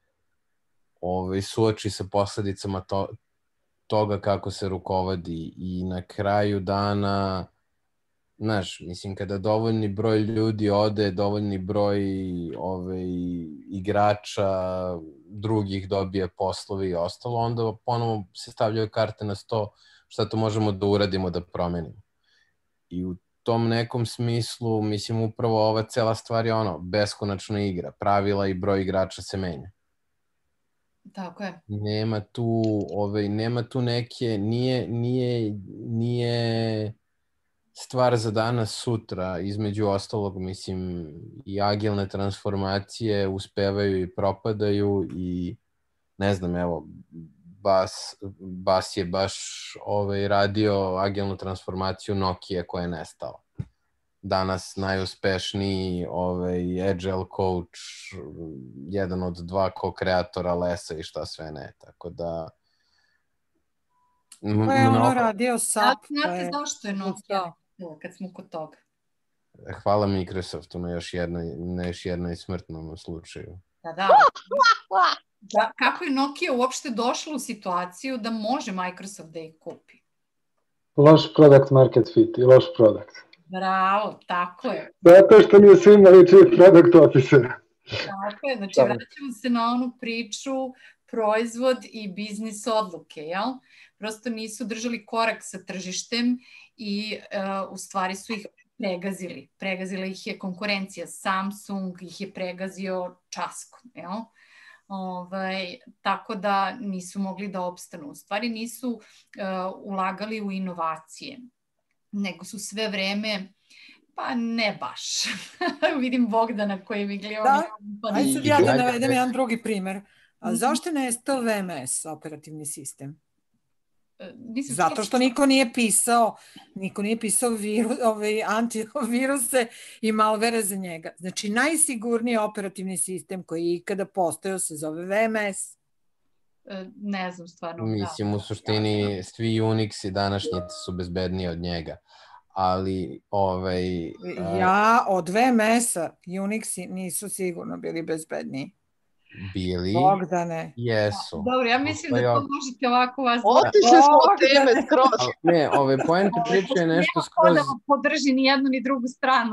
ovaj, suoči sa posledicama to, toga kako se rukovodi i na kraju dana, znaš, mislim, kada dovoljni broj ljudi ode, dovoljni broj ovaj, igrača drugih dobije poslove i ostalo, onda ponovo se stavljaju karte na sto šta to možemo da uradimo, da promenimo. I u tom nekom smislu, mislim, upravo ova cela stvar je ono, beskonačna igra, pravila i broj igrača se menja. Tako je. Nema tu, ovaj, nema tu neke, nije, nije, nije stvar za danas sutra, između ostalog, mislim, i agilne transformacije uspevaju i propadaju i ne znam, evo, Bas, Bas je baš ovaj, radio agilnu transformaciju Nokia koja je nestala. Danas najuspešniji ovaj, agile coach, jedan od dva ko-kreatora Lesa i šta sve ne. Tako da... Pa je ono radio S A P. Znate zašto je Nokia kad smo kod toga? Hvala Microsoftu na još jednoj, na još jednoj smrtnom slučaju. Da, da. Da, kako je Nokia uopšte došla u situaciju da može Microsoft da ih kupi? Loš product market fit i loš product. Bravo, tako je. Zato što mi je svim naličio product officer. Tako je, znači vraćamo se na onu priču proizvod i biznis odluke, jel? Prosto nisu držali korak sa tržištem i uh, u stvari su ih pregazili. Pregazila ih je konkurencija. Samsung ih je pregazio časkom, jel? Ovaj, tako da nisu mogli da opstanu. U stvari nisu uh, ulagali u inovacije, nego su sve vreme, pa ne baš. Vidim Bogdana koji mi gleda. Da, pa ajde sad ja da navedem jedan drugi primer. A zašto je nestao V M S, operativni sistem? Nisam Zato čula... što niko nije pisao, niko nije pisao viru, ovaj, antiviruse i malvere za njega. Znači, najsigurniji operativni sistem koji je ikada postojao se zove V M S. Ne znam stvarno. Mislim, u suštini svi Unixi današnjice su bezbedniji od njega. Ali, ovaj... Ja od V M S-a Unixi nisu sigurno bili bezbedniji. Bili, Bogdane. Jesu. Dobro, ja mislim da to možete ovako vas... Otišli smo od teme skroz. Ne, ove poente priče je nešto skroz... Nema ko da podrži ni jednu ni drugu stranu,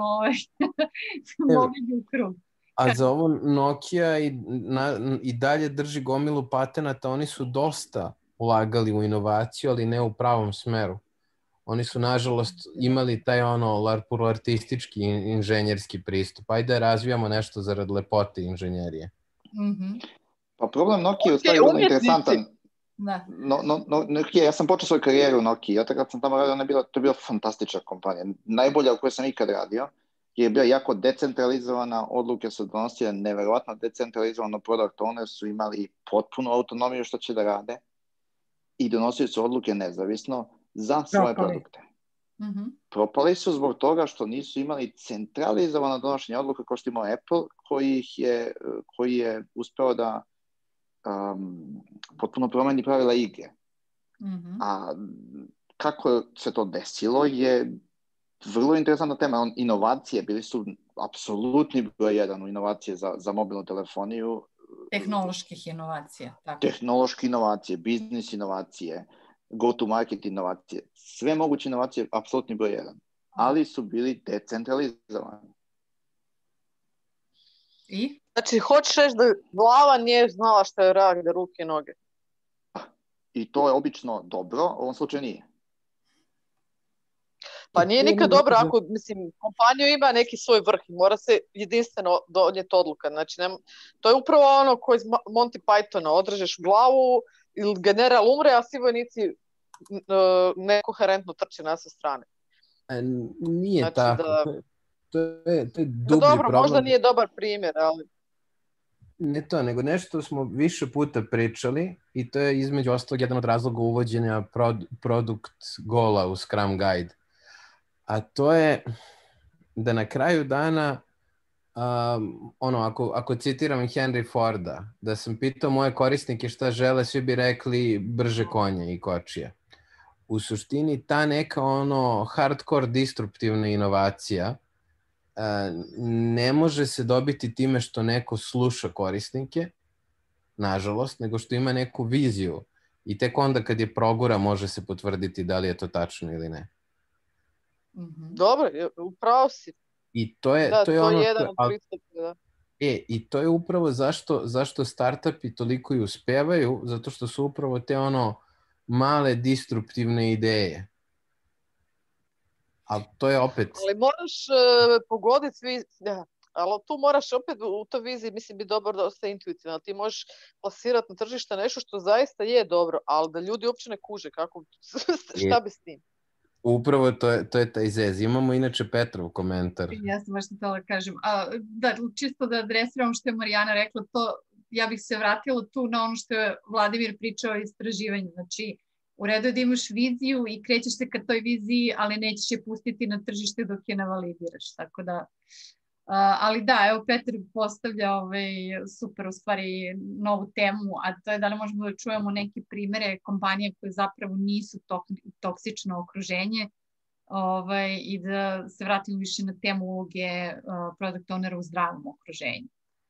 mogli bi u krug. A za ovo Nokia i, na, i dalje drži gomilu patenata, oni su dosta ulagali u inovaciju, ali ne u pravom smeru. Oni su, nažalost, imali taj ono larpurlartistički inženjerski pristup. Ajde razvijamo nešto zarad lepote inženjerije. Mm-hmm. Pa problem Nokia je u stvari vrlo interesantan. No, no, no, Nokia, ja sam počeo svoju karijeru u Nokia. Ja kad sam tamo radio, ne bila, to je bila fantastična kompanija. Najbolja u kojoj sam ikad radio. Je bila jako decentralizovana, odluke su donosile neverovatno decentralizovano, product owner su imali potpunu autonomiju što će da rade i donosili su odluke nezavisno za svoje produkte. Mm-hmm. Propali su zbog toga što nisu imali centralizovano donošenje odluka kao što imao Apple, koji je, koji je uspeo da um, potpuno promeni pravila igre. Mm-hmm. A kako se to desilo je vrlo interesantna tema. Inovacije bili su apsolutni broj jedan u inovacije za, za mobilnu telefoniju. Tehnoloških inovacija. Tako. Tehnološke inovacije, biznis inovacije, go-to-market inovacije. Sve moguće inovacije, apsolutni broj jedan. Ali su bili decentralizovani. I? Znači, hoćeš reći da glava nije znala šta je radi, da ruke i noge. I to je obično dobro, u ovom slučaju nije. Pa nije nikad dobro ako, mislim, kompanija ima neki svoj vrh i mora se jedinstveno donijeti odluka. Znači, nema, to je upravo ono koji iz Monty Pythona, odrežeš glavu ili general umre, a svi vojnici uh, nekoherentno trče na sve strane. A nije znači, tako. Da... To je, to je dublji no, dobro, problem. možda nije dobar primjer, ali... Ne to, nego nešto smo više puta pričali i to je između ostalog jedan od razloga uvođenja prod, produkt gola u Scrum Guide. A to je da na kraju dana, um, ono, ako, ako citiram Henry Forda, da sam pitao moje korisnike šta žele, svi bi rekli brže konje i kočije. U suštini ta neka ono hardcore disruptivna inovacija uh, ne može se dobiti time što neko sluša korisnike, nažalost, nego što ima neku viziju i tek onda kad je progura može se potvrditi da li je to tačno ili ne. Mm-hmm. Dobro, upravo si. I to je, da, to je to ono je jedan što, od pristupa, da. E, i to je upravo zašto, zašto startupi toliko i uspevaju, zato što su upravo te ono male disruptivne ideje. Ali to je opet... Ali moraš uh, pogoditi svi... Ja. Ali tu moraš opet u toj viziji, mislim, biti dobro da ostaje intuitivno. Ti možeš plasirati na tržište nešto što zaista je dobro, ali da ljudi uopće ne kuže kako, šta bi s tim. Upravo to je, to je taj zez. Imamo inače Petrov komentar. Ja sam baš htjela da kažem. A, da, čisto da adresiram što je Marijana rekla, to ja bih se vratila tu na ono što je Vladimir pričao o istraživanju. Znači, u redu je da imaš viziju i krećeš se ka toj viziji, ali nećeš je pustiti na tržište dok je ne validiraš. Tako da... Uh, ali da, evo Petar postavlja ovaj, super u stvari novu temu, a to je da li možemo da čujemo neke primere kompanije koje zapravo nisu tok, toksično okruženje ovaj, i da se vratimo više na temu uloge uh, product ownera u zdravom okruženju.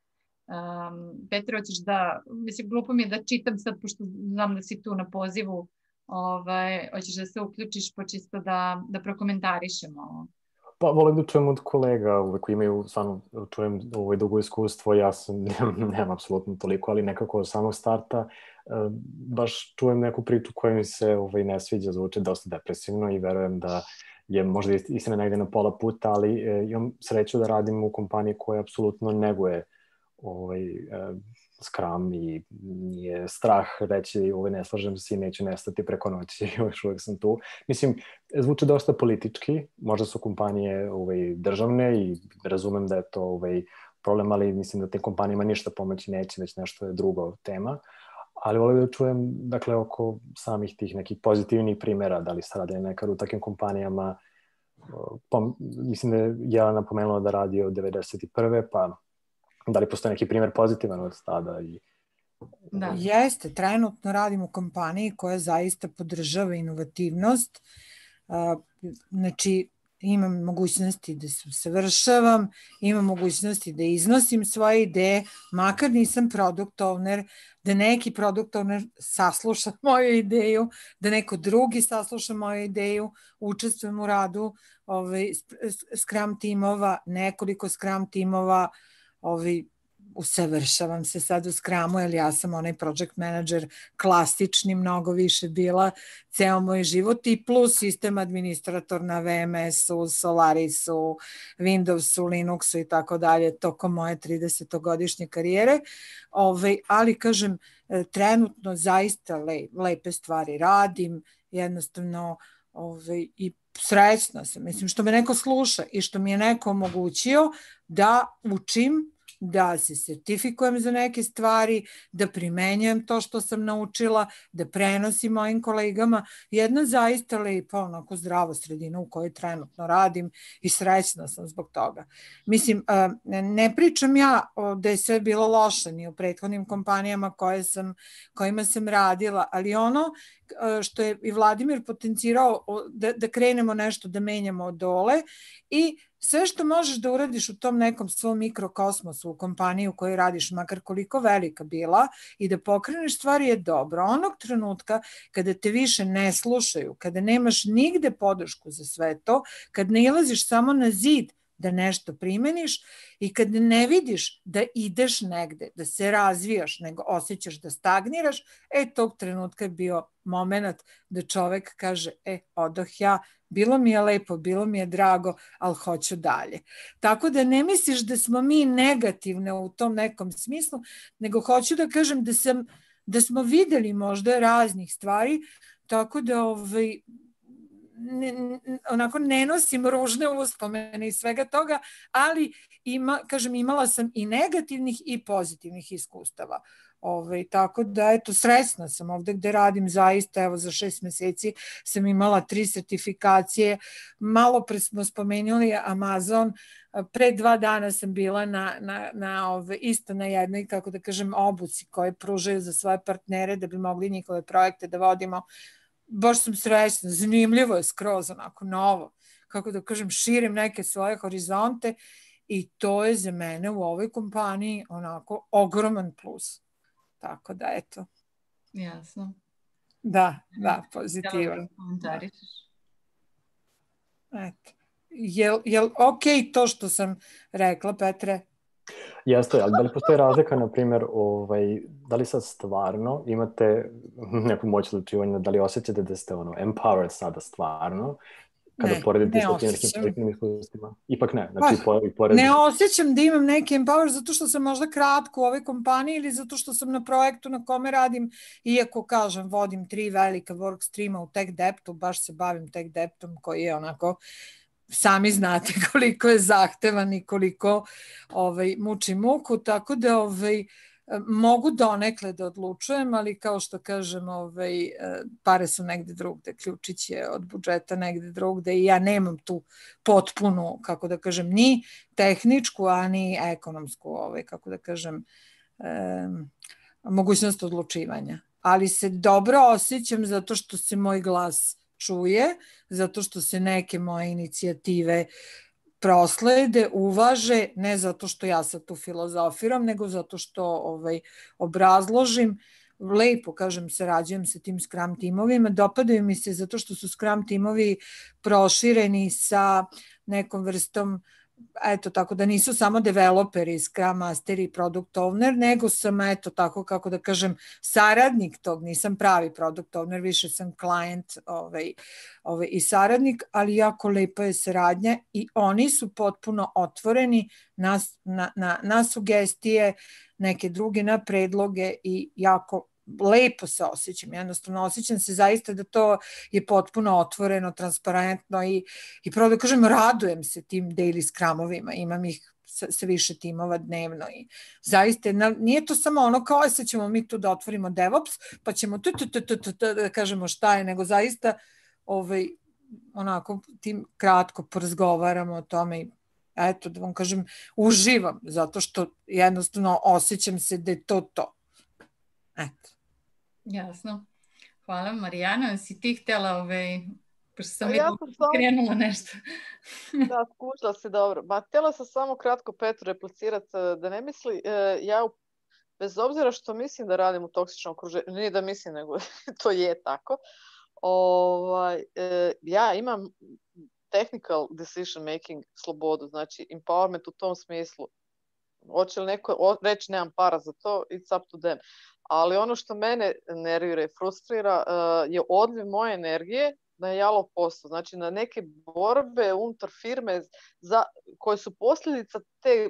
Um, Petar, hoćeš da, mislim, glupo mi je da čitam sad, pošto znam da si tu na pozivu, ovaj, hoćeš da se uključiš pa čisto da, da prokomentarišemo ovo. Pa volim da čujem od kolega uvek koji imaju, stvarno čujem ovaj dugo iskustvo, ja sam, nemam apsolutno toliko, ali nekako od samog starta baš čujem neku priču koja mi se ovaj, ne sviđa, zvuči dosta depresivno i verujem da je možda istina negde na pola puta, ali e, imam sreću da radim u kompaniji koja apsolutno neguje ovaj, e, Scrum i nije strah reći ovaj, ne slažem se i neću nestati preko noći, još uvek sam tu. Mislim, zvuči dosta politički, možda su kompanije ovaj, državne i razumem da je to ovaj, problem, ali mislim da te kompanijama ništa pomoći neće, već nešto je drugo tema. Ali volim da čujem, dakle, oko samih tih nekih pozitivnih primjera, da li se radi nekad u takvim kompanijama. Pom, mislim da je Jelena napomenula da radi od devedeset prve pa da li postoji neki primjer pozitivan od tada? I... Da. Jeste, trenutno radim u kompaniji koja zaista podržava inovativnost. Znači, imam mogućnosti da se usavršavam, imam mogućnosti da iznosim svoje ideje, makar nisam product owner, da neki product owner sasluša moju ideju, da neko drugi sasluša moju ideju, učestvujem u radu ovaj, Scrum timova, nekoliko Scrum timova, ovaj, usavršavam se sad u Scrumu, jer ja sam onaj project manager klasični, mnogo više bila ceo moj život i plus sistem administrator na V M S-u, Solarisu, Windowsu, Linuxu i tako dalje, tokom moje tridesetogodišnje karijere. Ove, ali, kažem, trenutno zaista le, lepe stvari radim, jednostavno ove, i srećna sam, mislim, što me neko sluša i što mi je neko omogućio da učim, da se sertifikujem za neke stvari, da primenjujem to što sam naučila, da prenosim mojim kolegama. Jedna zaista lepa, onako zdrava sredina u kojoj trenutno radim i srećna sam zbog toga. Mislim, ne pričam ja da je sve bilo loše ni u prethodnim kompanijama koje sam, kojima sam radila, ali ono što je i Vladimir potencirao da, da krenemo nešto da menjamo od dole i sve što možeš da uradiš u tom nekom svom mikrokosmosu u kompaniji u kojoj radiš, makar koliko velika bila, i da pokreneš stvari je dobro. Onog trenutka kada te više ne slušaju, kada nemaš nigde podršku za sve to, kad ne ilaziš samo na zid da nešto primeniš i kad ne vidiš da ideš negde, da se razvijaš, nego osjećaš da stagniraš, e, tog trenutka je bio moment da čovek kaže, e, odoh ja, bilo mi je lepo, bilo mi je drago, ali hoću dalje. Tako da ne misliš da smo mi negativne u tom nekom smislu, nego hoću da kažem da, sam, da smo videli možda raznih stvari, tako da ovaj, ne, onako ne nosim ružne uspomene i svega toga, ali ima, kažem, imala sam i negativnih i pozitivnih iskustava. Ove, tako da, eto, srećna sam ovde gde radim zaista, evo, za šest meseci sam imala tri sertifikacije, malo pre smo spomenuli Amazon, pre dva dana sam bila na, na, na ove, isto na jednoj, kako da kažem, obuci koje pružaju za svoje partnere da bi mogli njihove projekte da vodimo. Baš sam srećna, zanimljivo je skroz, onako novo, kako da kažem, širim neke svoje horizonte i to je za mene u ovoj kompaniji onako ogroman plus. Tako da, eto. Jasno. Da, da, pozitivan. Eto. Jel, jel ok to što sam rekla, Petre? Jeste, ali da li postoji razlika, na primjer, ovaj, da li sad stvarno imate neku moć odlučivanja, da li osjećate da ste ono, empowered sada stvarno, kada ne, poredite ne sa tim nekim prethodnim iskustvima? Ipak ne. Znači, pa, po, pored... Ne osjećam da imam neki empower zato što sam možda kratko u ovoj kompaniji ili zato što sam na projektu na kome radim, iako kažem, vodim tri velika work streama u tech deptu, baš se bavim tech deptom koji je onako, sami znate koliko je zahtevan i koliko ovaj, muči muku, tako da ovaj, mogu donekle da odlučujem, ali kao što kažem, ovaj, pare su negde drugde, ključić je od budžeta negde drugde i ja nemam tu potpunu, kako da kažem, ni tehničku, a ni ekonomsku, ovaj, kako da kažem, eh, mogućnost odlučivanja. Ali se dobro osjećam zato što se moj glas čuje, zato što se neke moje inicijative proslede, uvaže, ne zato što ja sad tu filozofiram, nego zato što ovaj, obrazložim, lepo, kažem, sarađujem sa tim Scrum timovima, dopadaju mi se zato što su Scrum timovi prošireni sa nekom vrstom, eto tako da nisu samo developeri, Scrum Master i Product Owner, nego sam, eto tako kako da kažem, saradnik tog, nisam pravi Product Owner, više sam klijent ovaj, ovaj, i saradnik, ali jako lepa je saradnja i oni su potpuno otvoreni na, na, na, na sugestije, neke druge, na predloge i jako lepo se osjećam, jednostavno osjećam se zaista da to je potpuno otvoreno, transparentno i, i pravo da kažem, radujem se tim daily scrumovima, imam ih sa, sa više timova dnevno i zaista nije to samo ono kao sad ćemo mi tu da otvorimo DevOps pa ćemo tu, tu, tu, tu, tu, tu, da kažemo šta je, nego zaista ovaj, onako tim kratko porazgovaramo o tome i eto da vam kažem uživam zato što jednostavno osjećam se da je to to. Eto. Jasno. Hvala, Marijana. Si ti htjela, ovaj, pošto sam ja vidjela sam krenula nešto. Da, skušala si dobro. Ma, htjela sam samo kratko Petru replicirati da ne misli, ja bez obzira što mislim da radim u toksičnom okruženju, nije da mislim, nego to je tako, ovaj, ja imam technical decision making slobodu, znači empowerment u tom smislu. Hoće li neko reći nemam para za to, it's up to them. Ali ono što mene nervira i frustrira uh, je odliv moje energije na jalov posao. Znači na neke borbe unutar firme za, koje su posljedica te,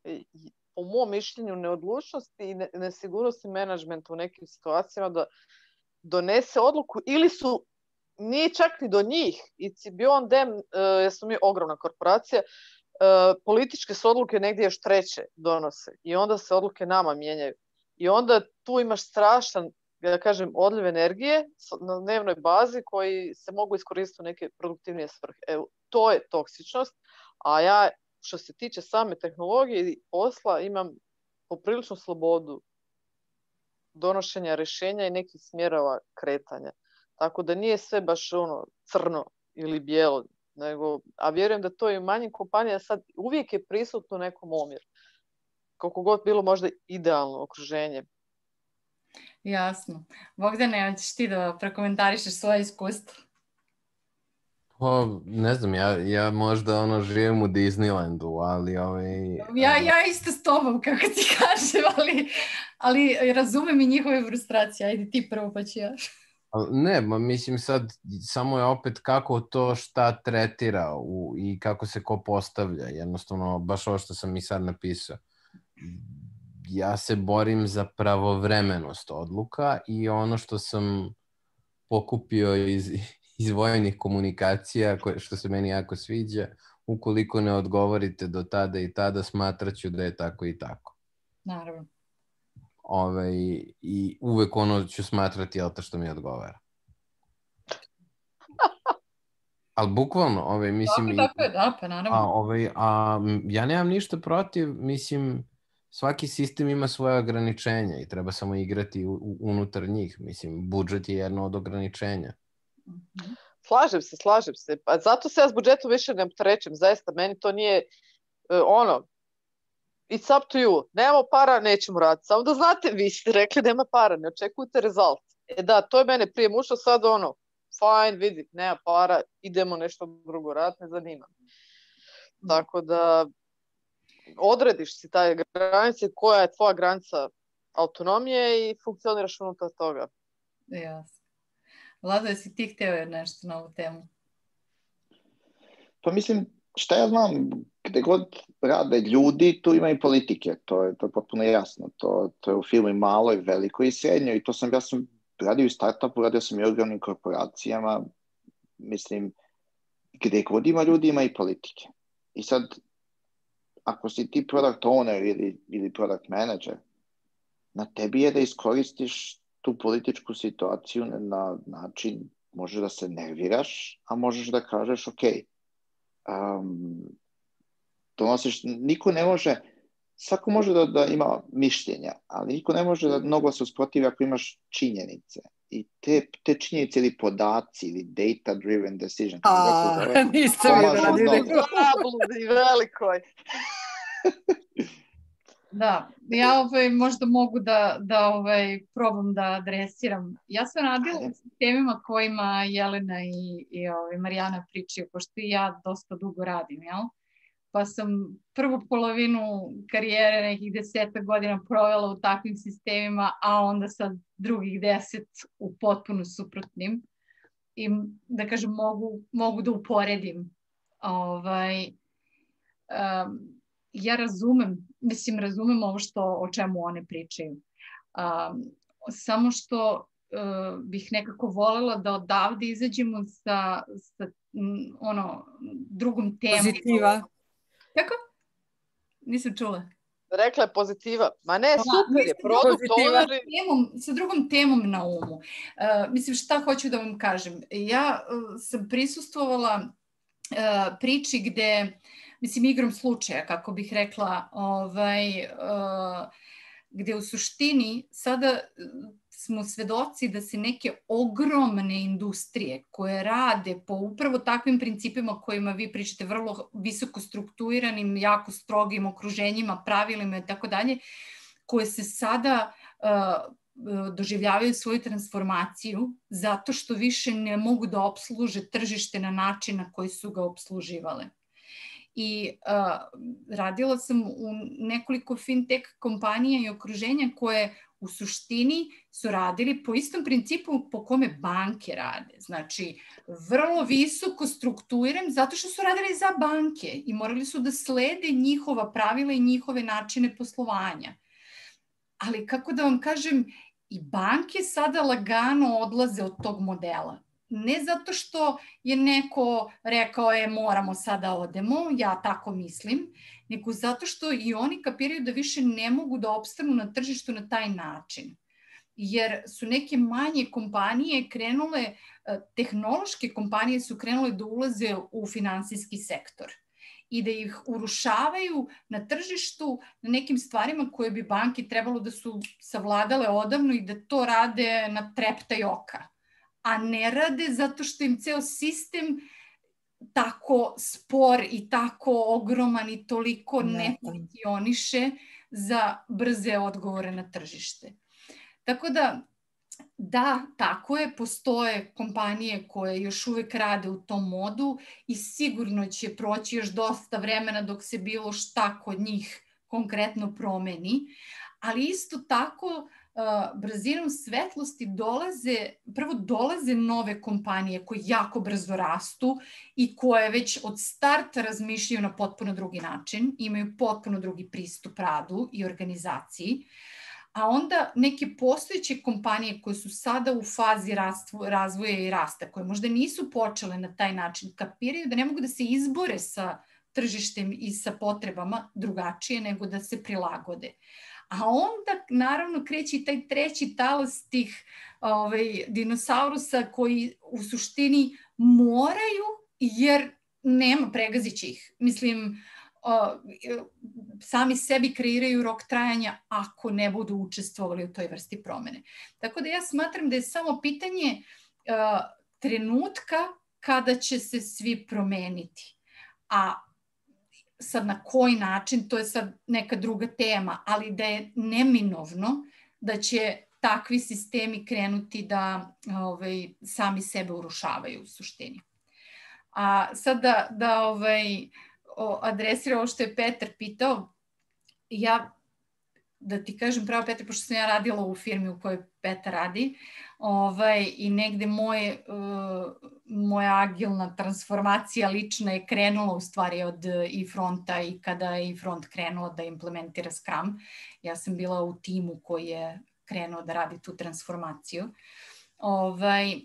po mom mišljenju, neodlučnosti i nesigurnosti menadžmenta u nekim situacijama da donese odluku ili su, nije čak ni do njih, it's beyond them, uh, jer smo mi ogromna korporacija, političke se odluke negdje još treće donose i onda se odluke nama mijenjaju. I onda tu imaš strašan, da kažem, odljev energije na dnevnoj bazi koji se mogu iskoristiti u neke produktivnije svrhe. Evo, to je toksičnost, a ja što se tiče same tehnologije i posla imam popriličnu slobodu donošenja rješenja i nekih smjerova kretanja. Tako da nije sve baš ono crno ili bijelo, nego, a vjerujem da to i u manjim kompanijama sad uvijek je prisutno nekom omjer. Koliko god bilo možda idealno okruženje. Jasno. Bogdane, hoćeš ti da prokomentarišeš svoje iskustvo? Pa, ne znam, ja, ja možda ono živim u Disneylandu, ali ovaj... Ja, ja isto s tobom, kako ti kažem, ali, ali razumem i njihove frustracije. Ajde ti prvo pa ću ja. Ne, ma mislim sad, samo je opet kako to šta tretira u, i kako se ko postavlja. Jednostavno, baš ovo što sam i sad napisao. Ja se borim za pravovremenost odluka i ono što sam pokupio iz, iz vojnih komunikacija, koje, što se meni jako sviđa, ukoliko ne odgovorite do tada i tada, smatraću da je tako i tako. Naravno. Ove, i uvek ono ću smatrati jel to što mi odgovara. Ali bukvalno, ove, mislim... Tako je, da, pa naravno. A, ove, a ja nemam ništa protiv, mislim, svaki sistem ima svoje ograničenja i treba samo igrati u, u, unutar njih. Mislim, budžet je jedno od ograničenja. Mm-hmm. Slažem se, slažem se. Pa zato se ja s budžetom više ne opterećujem. Zaista, meni to nije uh, ono, it's up to you. Nemamo para, nećemo raditi. Samo da znate, vi ste rekli nema para, ne očekujte rezultat. E da, to je mene prije mušlo, sad ono, fine, vidi, nema para, idemo nešto drugo raditi, ne zanima. Mm. Tako da odrediš si taj granice, koja je tvoja granica autonomije i funkcioniraš unutar toga. Jasno. Vlado, jesi ti htio nešto na ovu temu? Pa mislim, šta ja znam, gde god rade ljudi, tu ima i politike, to je, to je potpuno jasno. To, to je u firmi malo i veliko i srednjo i to sam, ja sam radio u startupu, radio sam i u ogromnim korporacijama, mislim, gde god ima ljudi, ima i politike. I sad, ako si ti product owner ili, ili product manager, na tebi je da iskoristiš tu političku situaciju na način, možeš da se nerviraš, a možeš da kažeš, ok, um, donosiš, niko ne može, svako može da, da ima mišljenja, ali niko ne može da mnogo se usprotivi ako imaš činjenice. I te, te činjenice ili podaci ili data-driven decision. A, niste mi radili. Zabludi velikoj. Da, ja ovaj, možda mogu da, da ovaj, probam da adresiram. Ja sam radila u sistemima kojima Jelena i, i ovaj, Marijana pričaju, pošto i ja dosta dugo radim, jel? Pa sam prvu polovinu karijere nekih deseta godina provela u takvim sistemima, a onda sad drugih deset u potpuno suprotnim. I da kažem, mogu, mogu da uporedim. Ovaj, um, ja razumem, mislim, razumem ovo što, o čemu one pričaju. Um, samo što uh, bih nekako voljela da odavde izađemo sa, sa m, ono, drugom temom. Pozitiva. Kako? Nisam čula. Rekla je pozitiva. Ma ne, super je, produkt owner. Sa drugom temom na umu. Uh, mislim, šta hoću da vam kažem? Ja uh, sam prisustvovala uh, priči gde, mislim, igrom slučaja, kako bih rekla, ovaj, uh, gde u suštini sada smo svedoci da se neke ogromne industrije koje rade po upravo takvim principima kojima vi pričate, vrlo visoko strukturiranim, jako strogim okruženjima, pravilima i tako dalje, koje se sada uh, doživljavaju svoju transformaciju zato što više ne mogu da opsluže tržište na način na koji su ga opsluživale. I uh, radila sam u nekoliko fintech kompanija i okruženja koje u suštini su radili po istom principu po kome banke rade. Znači, vrlo visoko strukturiran zato što su radili za banke i morali su da slede njihova pravila i njihove načine poslovanja. Ali kako da vam kažem, i banke sada lagano odlaze od tog modela. ne zato što je neko rekao je moramo sada odemo, ja tako mislim, nego zato što i oni kapiraju da više ne mogu da opstanu na tržištu na taj način. Jer su neke manje kompanije krenule, tehnološke kompanije su krenule da ulaze u finansijski sektor i da ih urušavaju na tržištu na nekim stvarima koje bi banke trebalo da su savladale odavno i da to rade na treptaj oka. A ne rade zato što im ceo sistem tako spor i tako ogroman i toliko ne funkcioniše za brze odgovore na tržište. Tako da, da, tako je, postoje kompanije koje još uvek rade u tom modu i sigurno će proći još dosta vremena dok se bilo šta kod njih konkretno promeni, ali isto tako brzinom svetlosti dolaze, prvo dolaze nove kompanije koje jako brzo rastu i koje već od starta razmišljaju na potpuno drugi način, imaju potpuno drugi pristup radu i organizaciji, a onda neke postojeće kompanije koje su sada u fazi razvoja i rasta, koje možda nisu počele na taj način, kapiraju da ne mogu da se izbore sa tržištem i sa potrebama drugačije nego da se prilagode. A onda, naravno, kreće i taj treći talas tih ovaj, dinosaurusa koji u suštini moraju, jer nema, pregazit će ih. Mislim, o, sami sebi kreiraju rok trajanja ako ne budu učestvovali u toj vrsti promene. Tako da ja smatram da je samo pitanje o, trenutka kada će se svi promeniti. A sad na koji način, to je sad neka druga tema, ali da je neminovno da će takvi sistemi krenuti da ovaj, sami sebe urušavaju u suštini. A sad da, da ovaj, adresiram ovo što je Petar pitao, ja da ti kažem pravo, Petar, pošto sam ja radila u firmi u kojoj Petar radi, ovaj, i negde moje, uh, moja agilna transformacija lična je krenula u stvari od i fronta i kada je i front krenuo da implementira Scrum. Ja sam bila u timu koji je krenuo da radi tu transformaciju. Ovaj,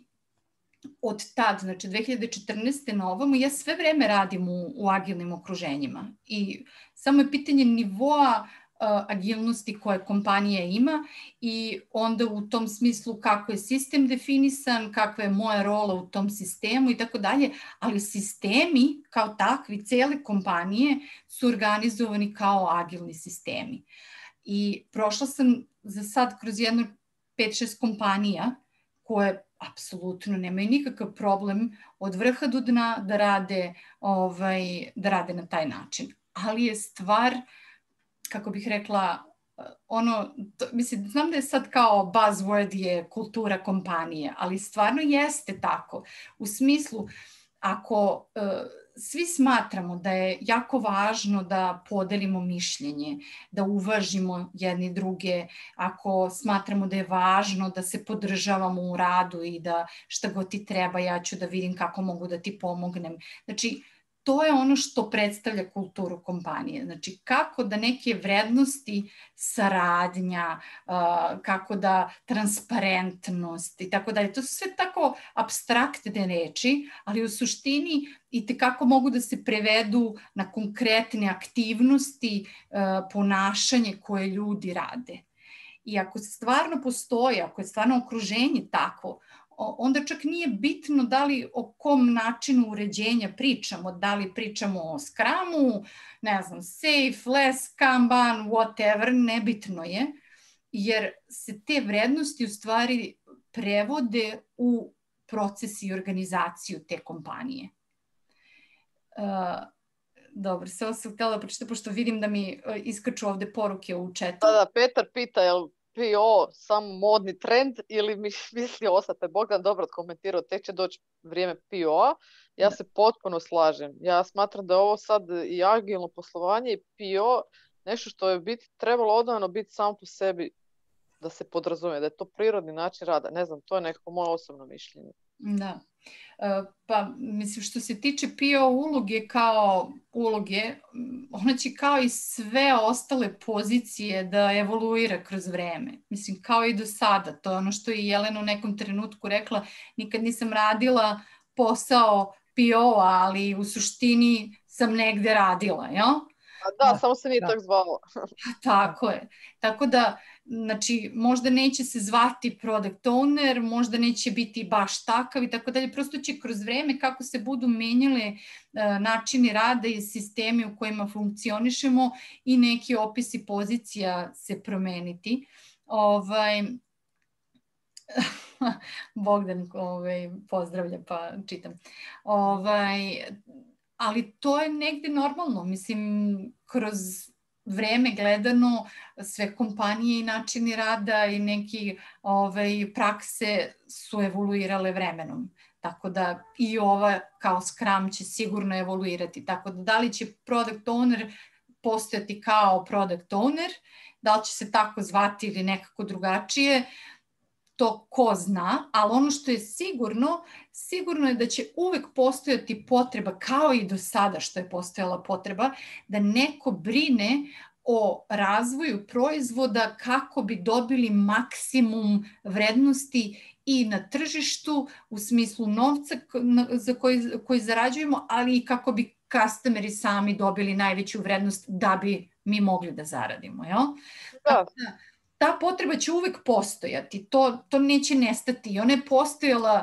od tad, znači dve hiljade četrnaeste na ovamo, ja sve vreme radim u, u agilnim okruženjima i samo je pitanje nivoa agilnosti koje kompanija ima i onda u tom smislu kako je sistem definisan, kakva je moja rola u tom sistemu i tako dalje, ali sistemi kao takvi, cele kompanije su organizovani kao agilni sistemi. I prošla sam za sad kroz jedno pet šest kompanija koje apsolutno nemaju nikakav problem od vrha do dna da rade, ovaj, da rade na taj način. Ali je stvar, kako bih rekla, ono, to, mislim, znam da je sad kao buzzword je kultura kompanije, ali stvarno jeste tako. U smislu, ako uh, svi smatramo da je jako važno da podelimo mišljenje, da uvažimo jedni druge, ako smatramo da je važno da se podržavamo u radu i da šta god ti treba, ja ću da vidim kako mogu da ti pomognem. Znači, to je ono što predstavlja kulturu kompanije. Znači, kako da neke vrednosti, saradnja, kako da transparentnost i tako dalje. To su sve tako apstraktne reči, ali u suštini i tekako mogu da se prevedu na konkretne aktivnosti, ponašanje koje ljudi rade. I ako stvarno postoji, ako je stvarno okruženje tako, onda čak nije bitno da li o kom načinu uređenja pričamo, da li pričamo o Scrumu, ne znam, Safe, Less, Kanban, whatever, nebitno je, jer se te vrednosti u stvari prevode u proces i organizaciju te kompanije. Uh, dobro, sve sam htjela da pročitam, pošto vidim da mi iskaču ovde poruke u chatu. Da, da, Petar pita, jel P O samo modni trend ili mi misli ostate? Bogdan dobro komentirao, tek će doći vrijeme P O-a. Ja se potpuno slažem. Ja smatram da ovo sad i agilno poslovanje i P O nešto što je biti, trebalo odavno biti samo po sebi da se podrazumije, da je to prirodni način rada. Ne znam, to je nekako moje osobno mišljenje. Da. Pa, mislim, što se tiče P O uloge kao uloge, ona će kao i sve ostale pozicije da evoluira kroz vreme. Mislim, kao i do sada. To je ono što je Jelena u nekom trenutku rekla. Nikad nisam radila posao P O-a, ali u suštini sam negde radila, jel? Da, samo se nije tako zvalo. Tako je. Tako da, znači, možda neće se zvati product owner, možda neće biti baš takav i tako dalje. Prosto će kroz vreme, kako se budu menjale načini rada i sistemi u kojima funkcionišemo, i neki opisi pozicija se promeniti. Ovaj... Bogdan ovaj, pozdravlja, pa čitam. Ovaj... Ali to je negde normalno, mislim, kroz vreme gledano sve kompanije i načini rada i neki ovaj, prakse su evoluirale vremenom. Tako da i ova kao Scrum će sigurno evoluirati. Tako da da li će product owner postojati kao product owner, da li će se tako zvati ili nekako drugačije, to ko zna, ali ono što je sigurno, sigurno je da će uvek postojati potreba, kao i do sada što je postojala potreba, da neko brine o razvoju proizvoda kako bi dobili maksimum vrednosti i na tržištu u smislu novca za koji, koji zarađujemo, ali i kako bi customeri sami dobili najveću vrednost da bi mi mogli da zaradimo. Jel? Da. Ta potreba će uvek postojati, to, to neće nestati. Ona je postojala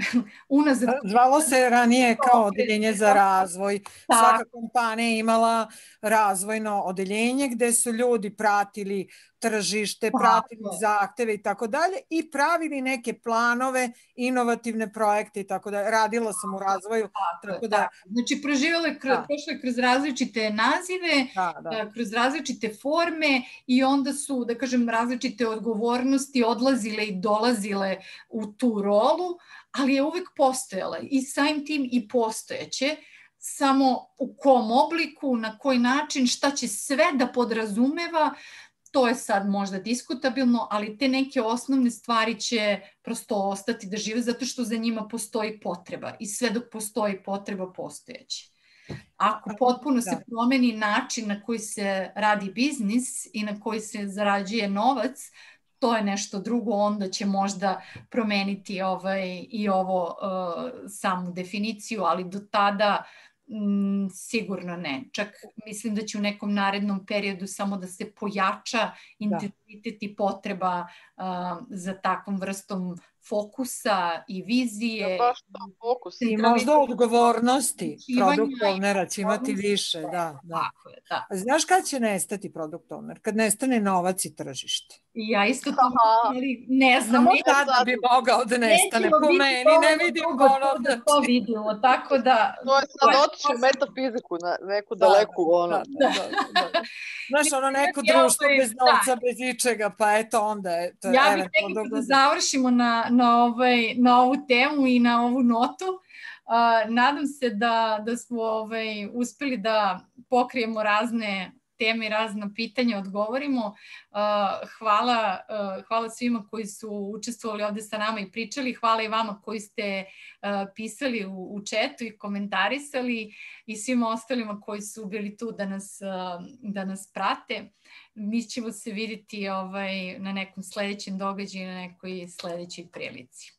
unazad. Zvalo se ranije kao odeljenje za razvoj. Svaka kompanija je imala razvojno odeljenje gde su ljudi pratili tržište, pratili zahteve i tako dalje i pravili neke planove, inovativne projekte i tako dalje. Radila sam u razvoju. Tako da... Znači, proživjela, prošle kroz različite nazive, kroz različite forme i onda su, da kažem, različite odgovornosti odlazile i dolazile u tu rolu, ali je uvek postojala i samim tim i postojeće, samo u kom obliku, na koji način, šta će sve da podrazumeva, to je sad možda diskutabilno, ali te neke osnovne stvari će prosto ostati da žive zato što za njima postoji potreba i sve dok postoji potreba postojeće. Ako potpuno se promeni način na koji se radi biznis i na koji se zarađuje novac, to je nešto drugo, onda će možda promeniti ovaj, i ovo uh, samu definiciju, ali do tada m, sigurno ne. Čak mislim da će u nekom narednom periodu samo da se pojača intenzitet i potreba uh, za takvom vrstom fokusa i vizije. Da, baš to, fokus. I možda odgovornosti product ownera će imati više. Da, da. Da. Znaš kad će nestati product owner? Kad nestane novac i tržište. Ja isto to ali ne znam. Samo tada bi mogao da nestane. Po meni ne vidim ono da to vidimo, tako da... To je sad otići u metafiziku, na neku daleku ono. Znaš, ono neko društvo bez novca, bez ičega, pa eto onda je to... Ja bih nekako da završimo na, na, ovaj, na ovu temu i na ovu notu. Uh, nadam se da, da smo ovaj, uspeli da pokrijemo razne teme i razna pitanja, odgovorimo. Uh, hvala, uh, hvala svima koji su učestvovali ovde sa nama i pričali. Hvala i vama koji ste uh, pisali u, u chatu i komentarisali i svima ostalima koji su bili tu da nas, uh, da nas prate. Mi ćemo se vidjeti ovaj, na nekom sledećem događaju, na nekoj sledećoj prilici.